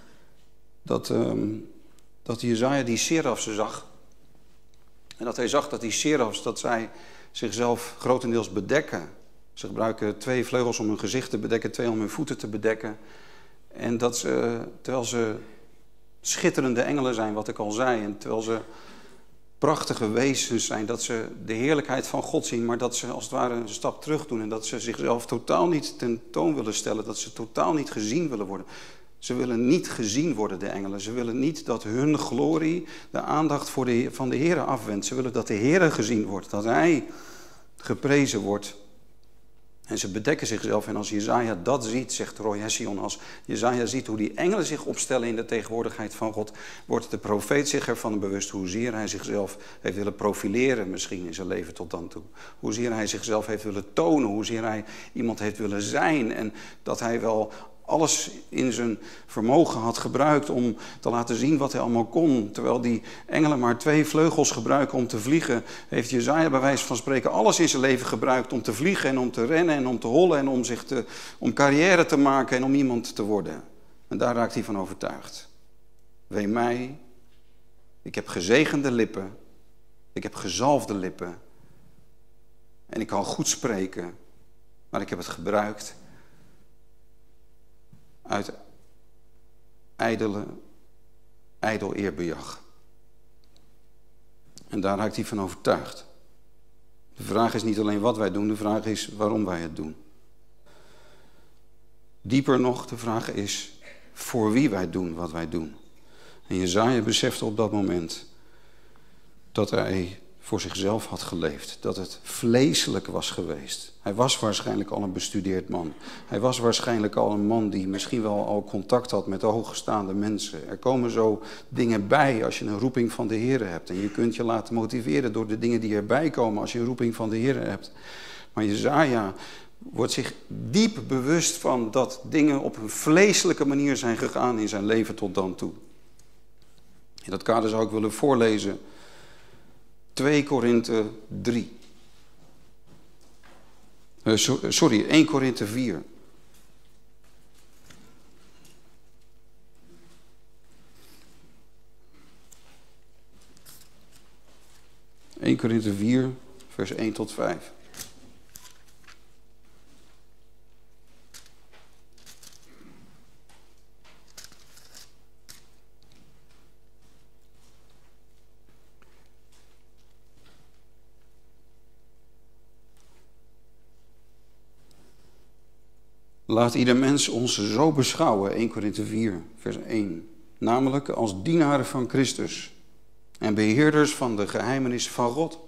dat Jesaja die serafsen zag. En dat hij zag dat die serafs, dat zij zichzelf grotendeels bedekken. Ze gebruiken 2 vleugels om hun gezicht te bedekken, 2 om hun voeten te bedekken. En dat ze, terwijl ze schitterende engelen zijn, wat ik al zei, en terwijl ze prachtige wezens zijn, dat ze de heerlijkheid van God zien, maar dat ze als het ware een stap terug doen en dat ze zichzelf totaal niet tentoon willen stellen, dat ze totaal niet gezien willen worden. Ze willen niet gezien worden, de engelen. Ze willen niet dat hun glorie de aandacht van de Heere afwendt. Ze willen dat de Heere gezien wordt, dat Hij geprezen wordt. En ze bedekken zichzelf. En als Jesaja dat ziet, zegt Roy Hession, als Jesaja ziet hoe die engelen zich opstellen in de tegenwoordigheid van God, wordt de profeet zich ervan bewust hoezeer hij zichzelf heeft willen profileren misschien in zijn leven tot dan toe. Hoezeer hij zichzelf heeft willen tonen, hoezeer hij iemand heeft willen zijn en dat hij wel alles in zijn vermogen had gebruikt om te laten zien wat hij allemaal kon. Terwijl die engelen maar 2 vleugels gebruiken om te vliegen, heeft Jesaja bij wijze van spreken alles in zijn leven gebruikt om te vliegen en om te rennen en om te hollen en om carrière te maken en om iemand te worden. En daar raakt hij van overtuigd. Wee mij, ik heb gezegende lippen, ik heb gezalfde lippen en ik kan goed spreken, maar ik heb het gebruikt uit ijdel eerbejag. En daar raakt hij van overtuigd. De vraag is niet alleen wat wij doen, de vraag is waarom wij het doen. Dieper nog, de vraag is voor wie wij doen wat wij doen. En Jesaja besefte op dat moment dat hij voor zichzelf had geleefd. Dat het vleeselijk was geweest. Hij was waarschijnlijk al een bestudeerd man. Hij was waarschijnlijk al een man die misschien wel al contact had met de hoogstaande mensen. Er komen zo dingen bij als je een roeping van de Heer hebt. En je kunt je laten motiveren door de dingen die erbij komen als je een roeping van de Heer hebt. Maar Jesaja wordt zich diep bewust van dat dingen op een vleeselijke manier zijn gegaan in zijn leven tot dan toe. In dat kader zou ik willen voorlezen 2 Korinthe 3. 1 Korinthe 4. (1 Korinthe 4, vers 1 tot 5). Laat ieder mens ons zo beschouwen, 1 Korinthe 4, vers 1. Namelijk als dienaren van Christus en beheerders van de geheimenissen van God.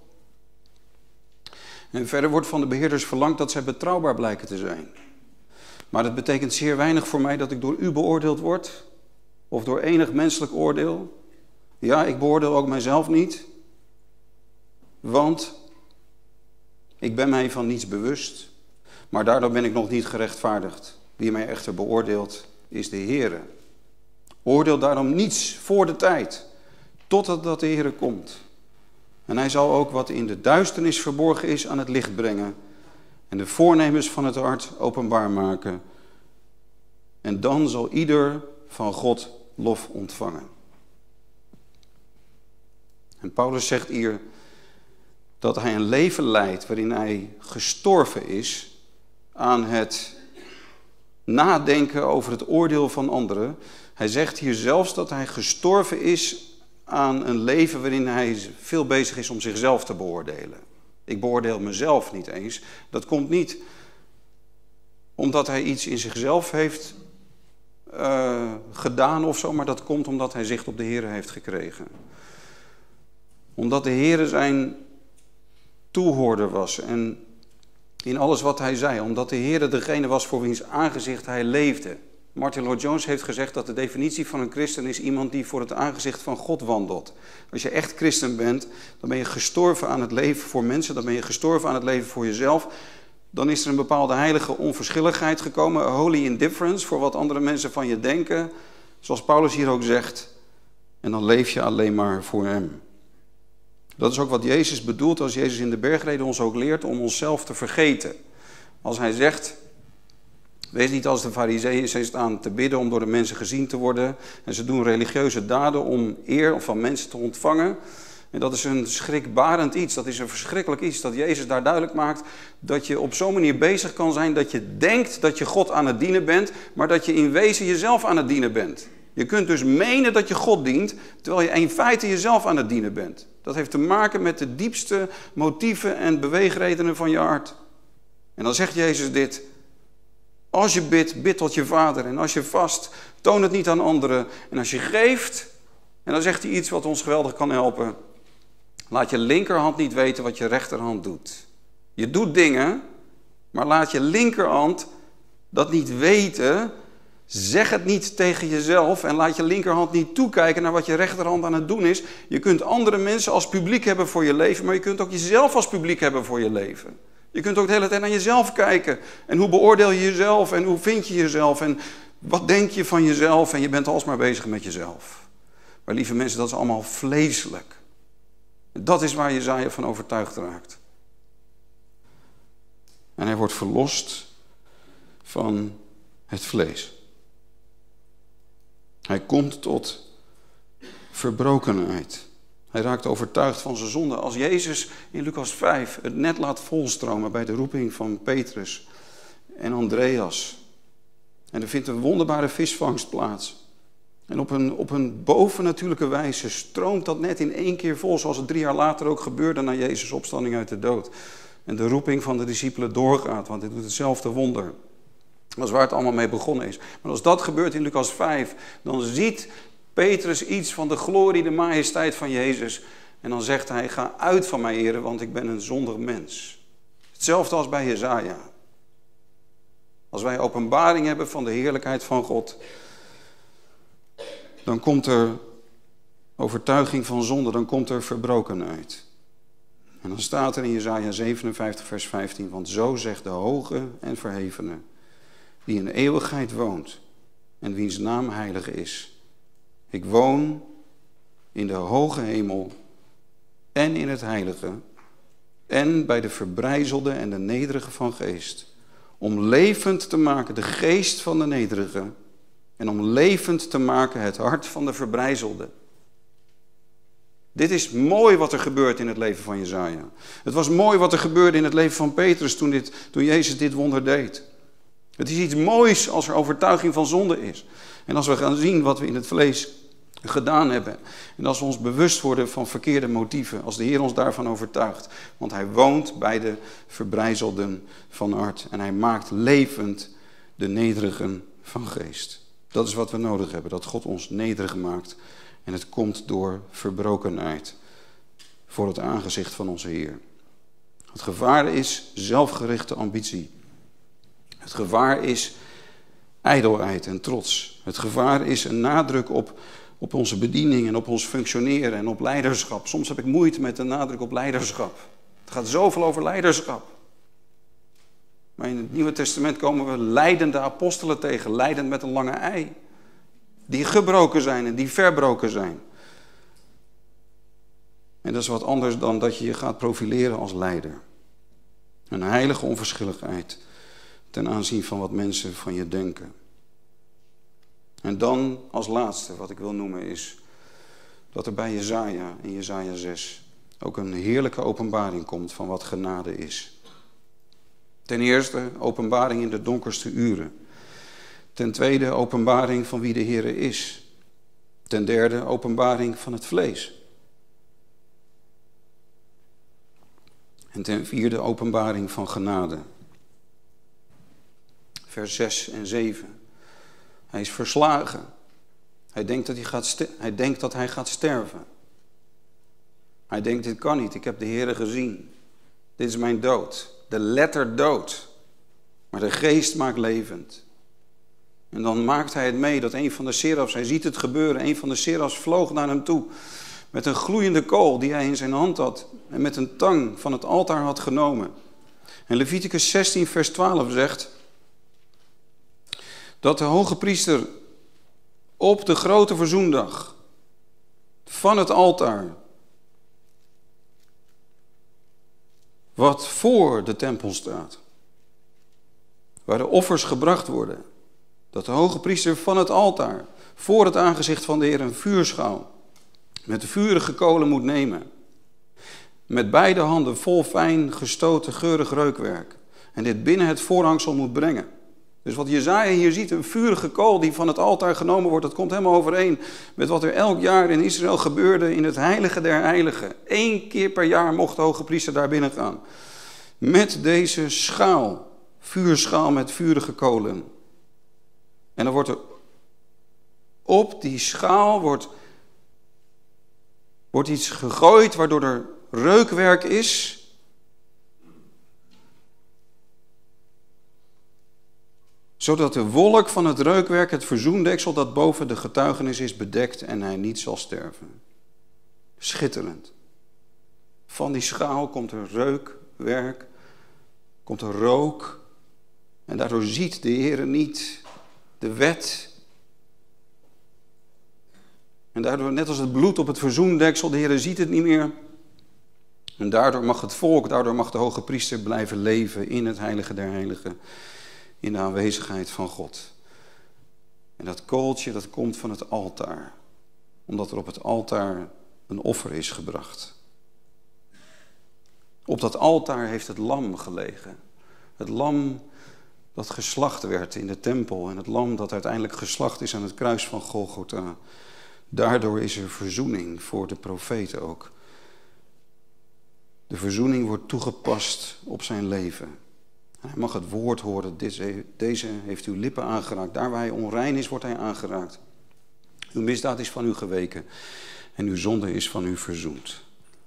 En verder wordt van de beheerders verlangd dat zij betrouwbaar blijken te zijn. Maar dat betekent zeer weinig voor mij dat ik door u beoordeeld word, of door enig menselijk oordeel. Ja, ik beoordeel ook mijzelf niet, want ik ben mij van niets bewust. Maar daardoor ben ik nog niet gerechtvaardigd. Wie mij echter beoordeelt, is de Heere. Oordeel daarom niets voor de tijd, totdat de Heere komt. En hij zal ook wat in de duisternis verborgen is aan het licht brengen en de voornemens van het hart openbaar maken. En dan zal ieder van God lof ontvangen. En Paulus zegt hier dat hij een leven leidt waarin hij gestorven is aan het nadenken over het oordeel van anderen. Hij zegt hier zelfs dat hij gestorven is aan een leven waarin hij veel bezig is om zichzelf te beoordelen. Ik beoordeel mezelf niet eens. Dat komt niet omdat hij iets in zichzelf heeft gedaan of zo, maar dat komt omdat hij zicht op de Heere heeft gekregen. Omdat de Heere zijn toehoorder was en in alles wat hij zei. Omdat de Heere degene was voor wiens aangezicht hij leefde. Martin Lloyd-Jones heeft gezegd dat de definitie van een christen is iemand die voor het aangezicht van God wandelt. Als je echt christen bent, dan ben je gestorven aan het leven voor mensen, dan ben je gestorven aan het leven voor jezelf. Dan is er een bepaalde heilige onverschilligheid gekomen, a holy indifference, voor wat andere mensen van je denken. Zoals Paulus hier ook zegt. En dan leef je alleen maar voor hem. Dat is ook wat Jezus bedoelt als Jezus in de bergreden ons ook leert om onszelf te vergeten. Als hij zegt, wees niet als de farizeeën, zij staan te bidden om door de mensen gezien te worden. En ze doen religieuze daden om eer van mensen te ontvangen. En dat is een schrikbarend iets, dat is een verschrikkelijk iets. Dat Jezus daar duidelijk maakt dat je op zo'n manier bezig kan zijn dat je denkt dat je God aan het dienen bent, maar dat je in wezen jezelf aan het dienen bent. Je kunt dus menen dat je God dient, terwijl je in feite jezelf aan het dienen bent. Dat heeft te maken met de diepste motieven en beweegredenen van je hart. En dan zegt Jezus dit: als je bidt, bid tot je Vader. En als je vast, toon het niet aan anderen. En als je geeft, en dan zegt hij iets wat ons geweldig kan helpen. Laat je linkerhand niet weten wat je rechterhand doet. Je doet dingen, maar laat je linkerhand dat niet weten. Zeg het niet tegen jezelf en laat je linkerhand niet toekijken naar wat je rechterhand aan het doen is. Je kunt andere mensen als publiek hebben voor je leven, maar je kunt ook jezelf als publiek hebben voor je leven. Je kunt ook de hele tijd naar jezelf kijken. En hoe beoordeel je jezelf en hoe vind je jezelf en wat denk je van jezelf en je bent alsmaar bezig met jezelf. Maar lieve mensen, dat is allemaal vleeselijk. Dat is waar Jesaja van overtuigd raakt. En hij wordt verlost van het vlees. Hij komt tot verbrokenheid. Hij raakt overtuigd van zijn zonde. Als Jezus in Lucas 5 het net laat volstromen bij de roeping van Petrus en Andreas. En er vindt een wonderbare visvangst plaats. En op een bovennatuurlijke wijze stroomt dat net in 1 keer vol, zoals het 3 jaar later ook gebeurde na Jezus' opstanding uit de dood. En de roeping van de discipelen doorgaat, want dit doet hetzelfde wonder. Dat is waar het allemaal mee begonnen is. Maar als dat gebeurt in Lucas 5, dan ziet Petrus iets van de glorie, de majesteit van Jezus. En dan zegt hij, ga uit van mij, Heere, want ik ben een zondig mens. Hetzelfde als bij Jesaja. Als wij openbaring hebben van de heerlijkheid van God, dan komt er overtuiging van zonde, dan komt er verbrokenheid. En dan staat er in Jesaja 57 vers 15, want zo zegt de hoge en verhevene, die in eeuwigheid woont en wiens naam heilig is. Ik woon in de hoge hemel en in het heilige en bij de verbrijzelde en de nederige van geest, om levend te maken de geest van de nederige en om levend te maken het hart van de verbrijzelde. Dit is mooi wat er gebeurt in het leven van Jesaja. Het was mooi wat er gebeurde in het leven van Petrus toen Jezus dit wonder deed. Het is iets moois als er overtuiging van zonde is. En als we gaan zien wat we in het vlees gedaan hebben. En als we ons bewust worden van verkeerde motieven. Als de Heer ons daarvan overtuigt. Want hij woont bij de verbrijzelden van hart. En hij maakt levend de nederigen van geest. Dat is wat we nodig hebben, dat God ons nederig maakt. En het komt door verbrokenheid voor het aangezicht van onze Heer. Het gevaar is zelfgerichte ambitie. Het gevaar is ijdelheid en trots. Het gevaar is een nadruk op onze bediening en op ons functioneren en op leiderschap. Soms heb ik moeite met de nadruk op leiderschap. Het gaat zoveel over leiderschap. Maar in het Nieuwe Testament komen we leidende apostelen tegen, leidend met een lange ei. Die gebroken zijn en die verbroken zijn. En dat is wat anders dan dat je je gaat profileren als leider. Een heilige onverschilligheid ten aanzien van wat mensen van je denken. En dan als laatste wat ik wil noemen is dat er bij Jesaja in Jesaja 6 ook een heerlijke openbaring komt van wat genade is. Ten eerste openbaring in de donkerste uren. Ten tweede openbaring van wie de Heere is. Ten derde openbaring van het vlees. En ten vierde openbaring van genade. Vers 6 en 7. Hij is verslagen. Hij denkt dat hij gaat sterven. Hij denkt, dit kan niet, ik heb de Heere gezien. Dit is mijn dood. De letter dood. Maar de geest maakt levend. En dan maakt hij het mee dat een van de serafs, hij ziet het gebeuren, een van de serafs vloog naar hem toe. Met een gloeiende kool die hij in zijn hand had. En met een tang van het altaar had genomen. En Leviticus 16 vers 12 zegt dat de hoge priester op de grote verzoendag van het altaar, wat voor de tempel staat, waar de offers gebracht worden, dat de hoge priester van het altaar voor het aangezicht van de Heer een vuurschaal met de vurige kolen moet nemen. Met beide handen vol fijn gestoten geurig reukwerk. En dit binnen het voorhangsel moet brengen. Dus wat Jesaja hier ziet, een vurige kool die van het altaar genomen wordt, dat komt helemaal overeen met wat er elk jaar in Israël gebeurde in het heilige der heiligen. 1 keer per jaar mocht de hoge priester daar binnen gaan. Met deze schaal, vuurschaal met vurige kolen. En dan wordt er op die schaal wordt iets gegooid waardoor er reukwerk is. Zodat de wolk van het reukwerk, het verzoendeksel dat boven de getuigenis is, bedekt en hij niet zal sterven. Schitterend. Van die schaal komt er reukwerk, komt er rook. En daardoor ziet de Heer niet de wet. En daardoor, net als het bloed op het verzoendeksel, de Heer ziet het niet meer. En daardoor mag het volk, daardoor mag de hoge priester blijven leven in het heilige der heiligen. In de aanwezigheid van God. En dat kooltje, dat komt van het altaar. Omdat er op het altaar een offer is gebracht. Op dat altaar heeft het lam gelegen. Het lam dat geslacht werd in de tempel. En het lam dat uiteindelijk geslacht is aan het kruis van Golgotha. Daardoor is er verzoening voor de profeten ook. De verzoening wordt toegepast op zijn leven. Hij mag het woord horen, deze heeft uw lippen aangeraakt. Daar waar hij onrein is, wordt hij aangeraakt. Uw misdaad is van u geweken en uw zonde is van u verzoend.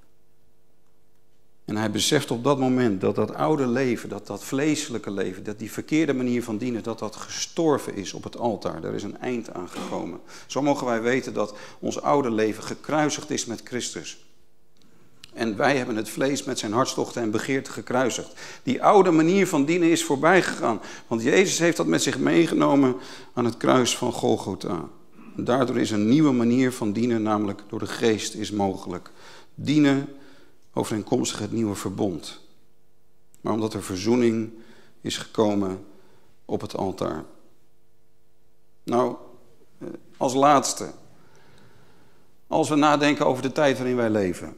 En hij beseft op dat moment dat dat oude leven, dat vleeselijke leven, dat die verkeerde manier van dienen, dat gestorven is op het altaar. Er is een eind aangekomen. Zo mogen wij weten dat ons oude leven gekruisigd is met Christus. En wij hebben het vlees met zijn hartstochten en begeerten gekruisigd. Die oude manier van dienen is voorbij gegaan. Want Jezus heeft dat met zich meegenomen aan het kruis van Golgotha. En daardoor is een nieuwe manier van dienen, namelijk door de geest, is mogelijk. Dienen overeenkomstig het nieuwe verbond. Maar omdat er verzoening is gekomen op het altaar. Nou, als laatste. Als we nadenken over de tijd waarin wij leven.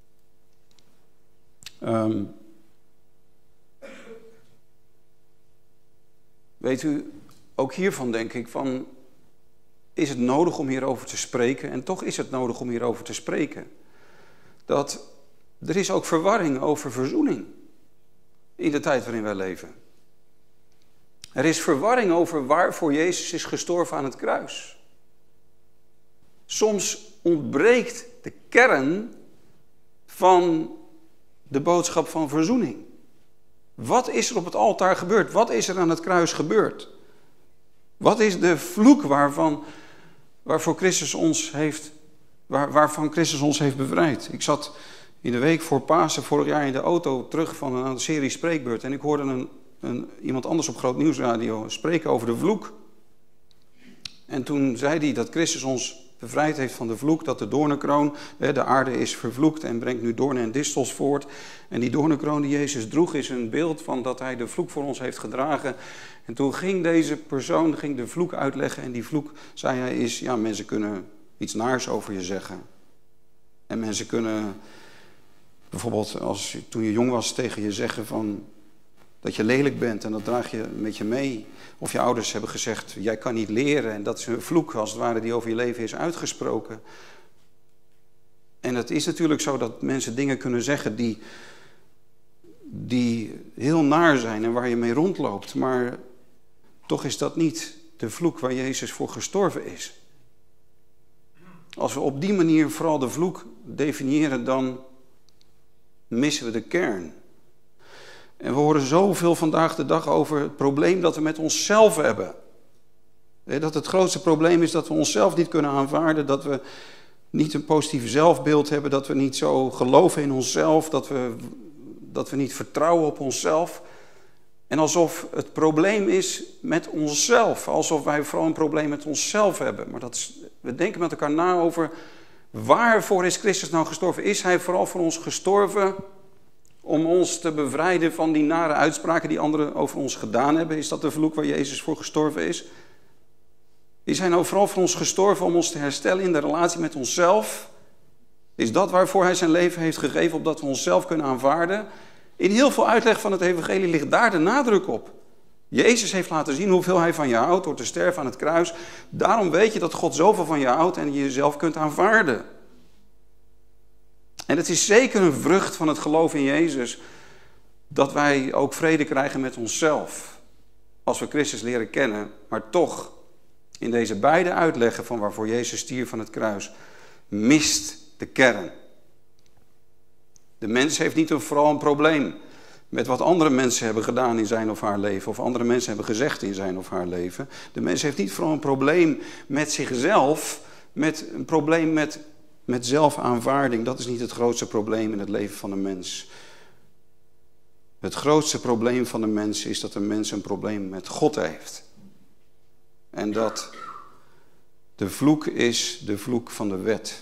Weet u, ook hiervan denk ik van, is het nodig om hierover te spreken? En toch is het nodig om hierover te spreken. Dat er is ook verwarring over verzoening in de tijd waarin wij leven. Er is verwarring over waarvoor Jezus is gestorven aan het kruis. Soms ontbreekt de kern van de boodschap van verzoening. Wat is er op het altaar gebeurd? Wat is er aan het kruis gebeurd? Wat is de vloek waarvan Christus ons heeft bevrijd? Ik zat in de week voor Pasen vorig jaar in de auto terug van een serie spreekbeurten. En ik hoorde iemand anders op Groot Nieuwsradio spreken over de vloek. En toen zei hij dat Christus ons bevrijd heeft van de vloek, dat de doornenkroon, de aarde is vervloekt en brengt nu doornen en distels voort. En die doornenkroon die Jezus droeg is een beeld van dat hij de vloek voor ons heeft gedragen. En toen ging deze persoon de vloek uitleggen en die vloek, zei hij, is, ja, mensen kunnen iets naars over je zeggen. En mensen kunnen bijvoorbeeld toen je jong was tegen je zeggen van dat je lelijk bent en dat draag je met je mee. Of je ouders hebben gezegd, jij kan niet leren. En dat is een vloek als het ware die over je leven is uitgesproken. En het is natuurlijk zo dat mensen dingen kunnen zeggen die heel naar zijn en waar je mee rondloopt. Maar toch is dat niet de vloek waar Jezus voor gestorven is. Als we op die manier vooral de vloek definiëren, dan missen we de kern. En we horen zoveel vandaag de dag over het probleem dat we met onszelf hebben. Dat het grootste probleem is dat we onszelf niet kunnen aanvaarden, dat we niet een positief zelfbeeld hebben, dat we niet zo geloven in onszelf, dat we niet vertrouwen op onszelf. En alsof het probleem is met onszelf, alsof wij vooral een probleem met onszelf hebben. Maar we denken met elkaar na over waarvoor is Christus nou gestorven? Is hij vooral voor ons gestorven om ons te bevrijden van die nare uitspraken die anderen over ons gedaan hebben? Is dat de vloek waar Jezus voor gestorven is? Is hij nou vooral voor ons gestorven om ons te herstellen in de relatie met onszelf? Is dat waarvoor hij zijn leven heeft gegeven, opdat we onszelf kunnen aanvaarden? In heel veel uitleg van het evangelie ligt daar de nadruk op. Jezus heeft laten zien hoeveel hij van je houdt door te sterven aan het kruis. Daarom weet je dat God zoveel van je houdt en je jezelf kunt aanvaarden. En het is zeker een vrucht van het geloof in Jezus dat wij ook vrede krijgen met onszelf. Als we Christus leren kennen, maar toch in deze beide uitleggen van waarvoor Jezus stierf van het kruis, mist de kern. De mens heeft niet vooral een probleem met wat andere mensen hebben gedaan in zijn of haar leven, of andere mensen hebben gezegd in zijn of haar leven. De mens heeft niet vooral een probleem met zichzelf, met een probleem met zelfaanvaarding. Dat is niet het grootste probleem in het leven van een mens. Het grootste probleem van de mens is dat een mens een probleem met God heeft. En dat de vloek is de vloek van de wet.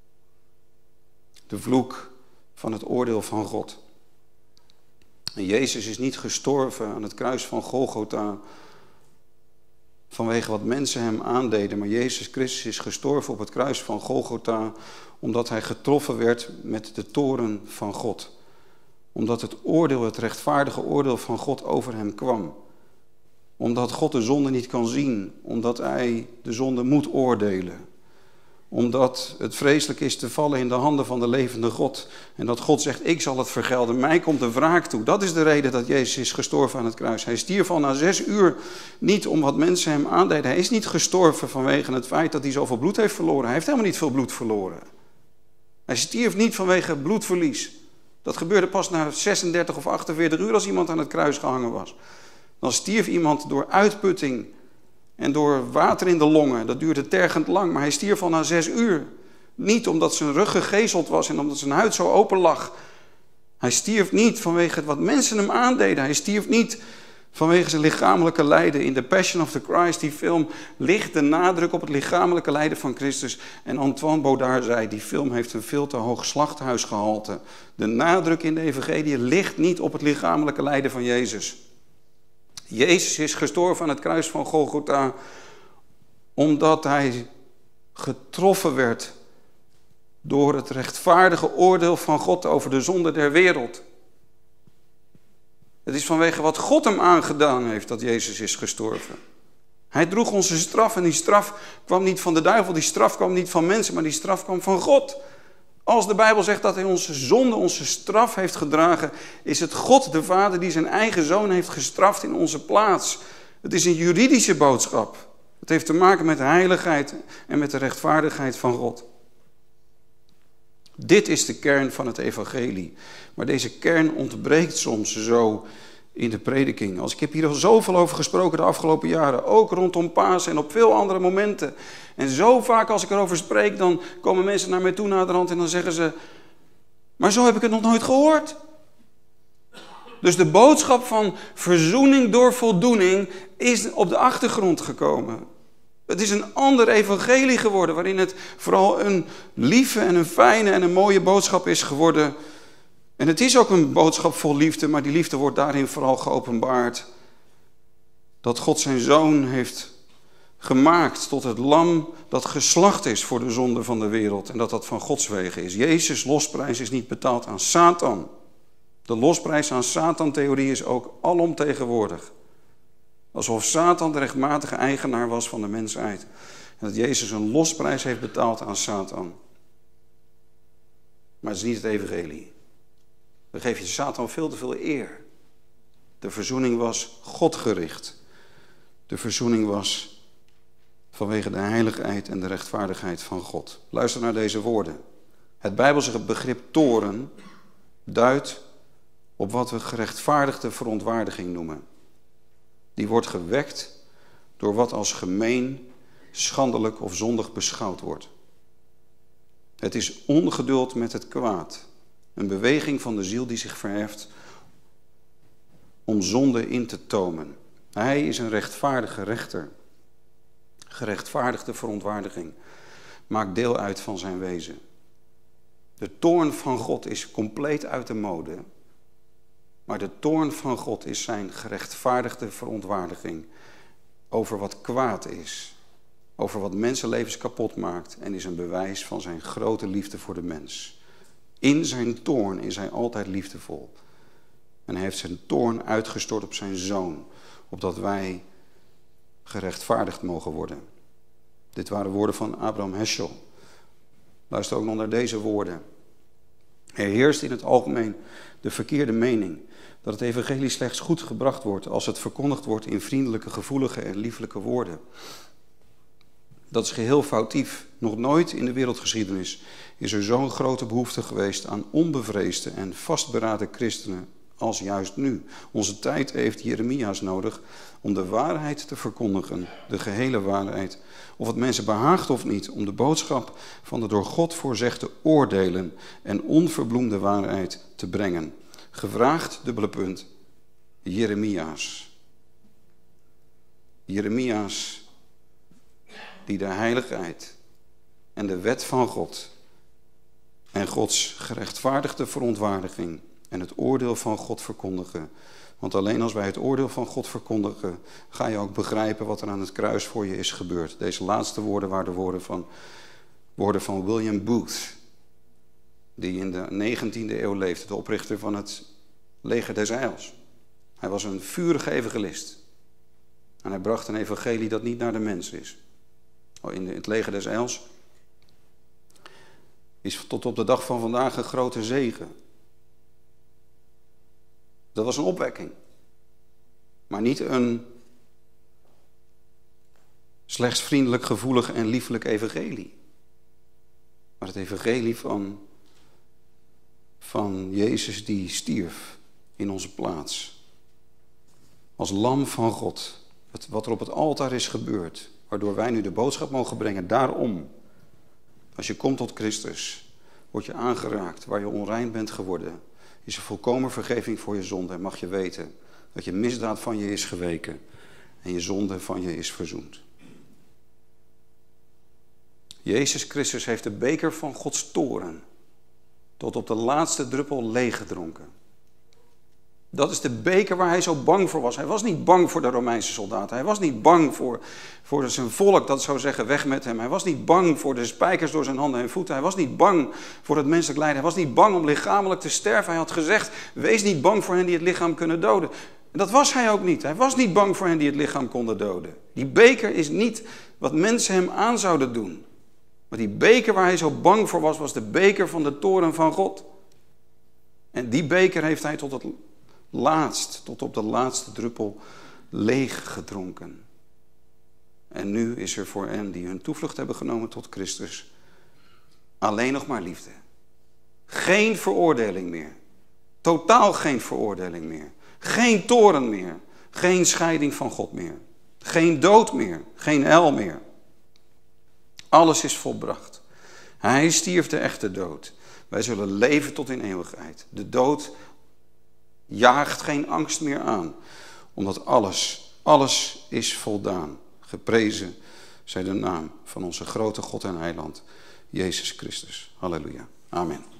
De vloek van het oordeel van God. En Jezus is niet gestorven aan het kruis van Golgotha vanwege wat mensen hem aandeden. Maar Jezus Christus is gestorven op het kruis van Golgotha omdat hij getroffen werd met de toorn van God. Omdat het oordeel, het rechtvaardige oordeel van God over hem kwam. Omdat God de zonde niet kan zien. Omdat hij de zonde moet oordelen. Omdat het vreselijk is te vallen in de handen van de levende God. En dat God zegt, ik zal het vergelden, mij komt de wraak toe. Dat is de reden dat Jezus is gestorven aan het kruis. Hij stierf al na 6 uur niet om wat mensen hem aandeden. Hij is niet gestorven vanwege het feit dat hij zoveel bloed heeft verloren. Hij heeft helemaal niet veel bloed verloren. Hij stierf niet vanwege bloedverlies. Dat gebeurde pas na 36 of 48 uur als iemand aan het kruis gehangen was. Dan stierf iemand door uitputting en door water in de longen. Dat duurde tergend lang, maar hij stierf al na 6 uur. Niet omdat zijn rug gegezeld was en omdat zijn huid zo open lag. Hij stierf niet vanwege wat mensen hem aandeden. Hij stierf niet vanwege zijn lichamelijke lijden. In The Passion of the Christ, die film, ligt de nadruk op het lichamelijke lijden van Christus. En Antoine Baudard zei, die film heeft een veel te hoog slachthuisgehalte. De nadruk in de evangelie ligt niet op het lichamelijke lijden van Jezus. Jezus is gestorven aan het kruis van Golgotha omdat hij getroffen werd door het rechtvaardige oordeel van God over de zonde der wereld. Het is vanwege wat God hem aangedaan heeft dat Jezus is gestorven. Hij droeg onze straf en die straf kwam niet van de duivel, die straf kwam niet van mensen, maar die straf kwam van God. Als de Bijbel zegt dat hij onze zonde, onze straf heeft gedragen, is het God de Vader die zijn eigen Zoon heeft gestraft in onze plaats. Het is een juridische boodschap. Het heeft te maken met de heiligheid en met de rechtvaardigheid van God. Dit is de kern van het evangelie. Maar deze kern ontbreekt soms zo in de prediking. Ik heb hier al zoveel over gesproken de afgelopen jaren. Ook rondom Pasen en op veel andere momenten. En zo vaak als ik erover spreek, dan komen mensen naar mij toe naderhand en dan zeggen ze: maar zo heb ik het nog nooit gehoord. Dus de boodschap van verzoening door voldoening is op de achtergrond gekomen. Het is een ander evangelie geworden, waarin het vooral een lieve en een fijne en een mooie boodschap is geworden. En het is ook een boodschap vol liefde, maar die liefde wordt daarin vooral geopenbaard. Dat God zijn zoon heeft gemaakt tot het lam dat geslacht is voor de zonde van de wereld. En dat dat van Gods wegen is. Jezus' losprijs is niet betaald aan Satan. De losprijs aan Satan-theorie is ook alomtegenwoordig. Alsof Satan de rechtmatige eigenaar was van de mensheid. En dat Jezus een losprijs heeft betaald aan Satan. Maar het is niet het evangelie. Dan geef je Satan veel te veel eer. De verzoening was Godgericht. De verzoening was vanwege de heiligheid en de rechtvaardigheid van God. Luister naar deze woorden. Het Bijbelse begrip toorn duidt op wat we gerechtvaardigde verontwaardiging noemen. Die wordt gewekt door wat als gemeen, schandelijk of zondig beschouwd wordt. Het is ongeduld met het kwaad. Een beweging van de ziel die zich verheft om zonde in te tomen. Hij is een rechtvaardige rechter. Gerechtvaardigde verontwaardiging maakt deel uit van zijn wezen. De toorn van God is compleet uit de mode. Maar de toorn van God is zijn gerechtvaardigde verontwaardiging over wat kwaad is. Over wat mensenlevens kapot maakt en is een bewijs van zijn grote liefde voor de mens. In zijn toorn is hij altijd liefdevol. En hij heeft zijn toorn uitgestort op zijn zoon, opdat wij gerechtvaardigd mogen worden. Dit waren woorden van Abraham Heschel. Luister ook nog naar deze woorden. Er heerst in het algemeen de verkeerde mening dat het evangelie slechts goed gebracht wordt als het verkondigd wordt in vriendelijke, gevoelige en lieflijke woorden. Dat is geheel foutief. Nog nooit in de wereldgeschiedenis is er zo'n grote behoefte geweest aan onbevreesde en vastberaden christenen als juist nu. Onze tijd heeft Jeremia's nodig om de waarheid te verkondigen, de gehele waarheid. Of het mensen behaagt of niet, om de boodschap van de door God voorzegde oordelen en onverbloemde waarheid te brengen. Gevraagd, dubbele punt, Jeremia's. Jeremia's die de heiligheid en de wet van God en Gods gerechtvaardigde verontwaardiging en het oordeel van God verkondigen. Want alleen als wij het oordeel van God verkondigen, ga je ook begrijpen wat er aan het kruis voor je is gebeurd. Deze laatste woorden waren de woorden van William Booth, die in de 19e eeuw leefde, de oprichter van het leger des Heils. Hij was een vurige evangelist. En hij bracht een evangelie dat niet naar de mens is. In het leger des Heils is tot op de dag van vandaag een grote zegen. Dat was een opwekking. Maar niet een slechts vriendelijk, gevoelig en liefelijk evangelie. Maar het evangelie van Jezus die stierf in onze plaats. Als lam van God. Wat er op het altaar is gebeurd. Waardoor wij nu de boodschap mogen brengen. Daarom, als je komt tot Christus, word je aangeraakt waar je onrein bent geworden. Is er volkomen vergeving voor je zonde en mag je weten dat je misdaad van je is geweken en je zonde van je is verzoend. Jezus Christus heeft de beker van Gods toorn tot op de laatste druppel leeggedronken. Dat is de beker waar hij zo bang voor was. Hij was niet bang voor de Romeinse soldaten. Hij was niet bang voor zijn volk dat zou zeggen weg met hem. Hij was niet bang voor de spijkers door zijn handen en voeten. Hij was niet bang voor het menselijk lijden. Hij was niet bang om lichamelijk te sterven. Hij had gezegd, wees niet bang voor hen die het lichaam kunnen doden. En dat was hij ook niet. Hij was niet bang voor hen die het lichaam konden doden. Die beker is niet wat mensen hem aan zouden doen. Maar die beker waar hij zo bang voor was de beker van de toorn van God. En die beker heeft hij tot op de laatste druppel leeg gedronken. En nu is er voor hen die hun toevlucht hebben genomen tot Christus alleen nog maar liefde. Geen veroordeling meer. Totaal geen veroordeling meer. Geen toorn meer. Geen scheiding van God meer. Geen dood meer. Geen hel meer. Alles is volbracht. Hij stierf de echte dood. Wij zullen leven tot in eeuwigheid. De dood jaagt geen angst meer aan. Omdat alles is voldaan. Geprezen zij de naam van onze grote God en heiland, Jezus Christus. Halleluja. Amen.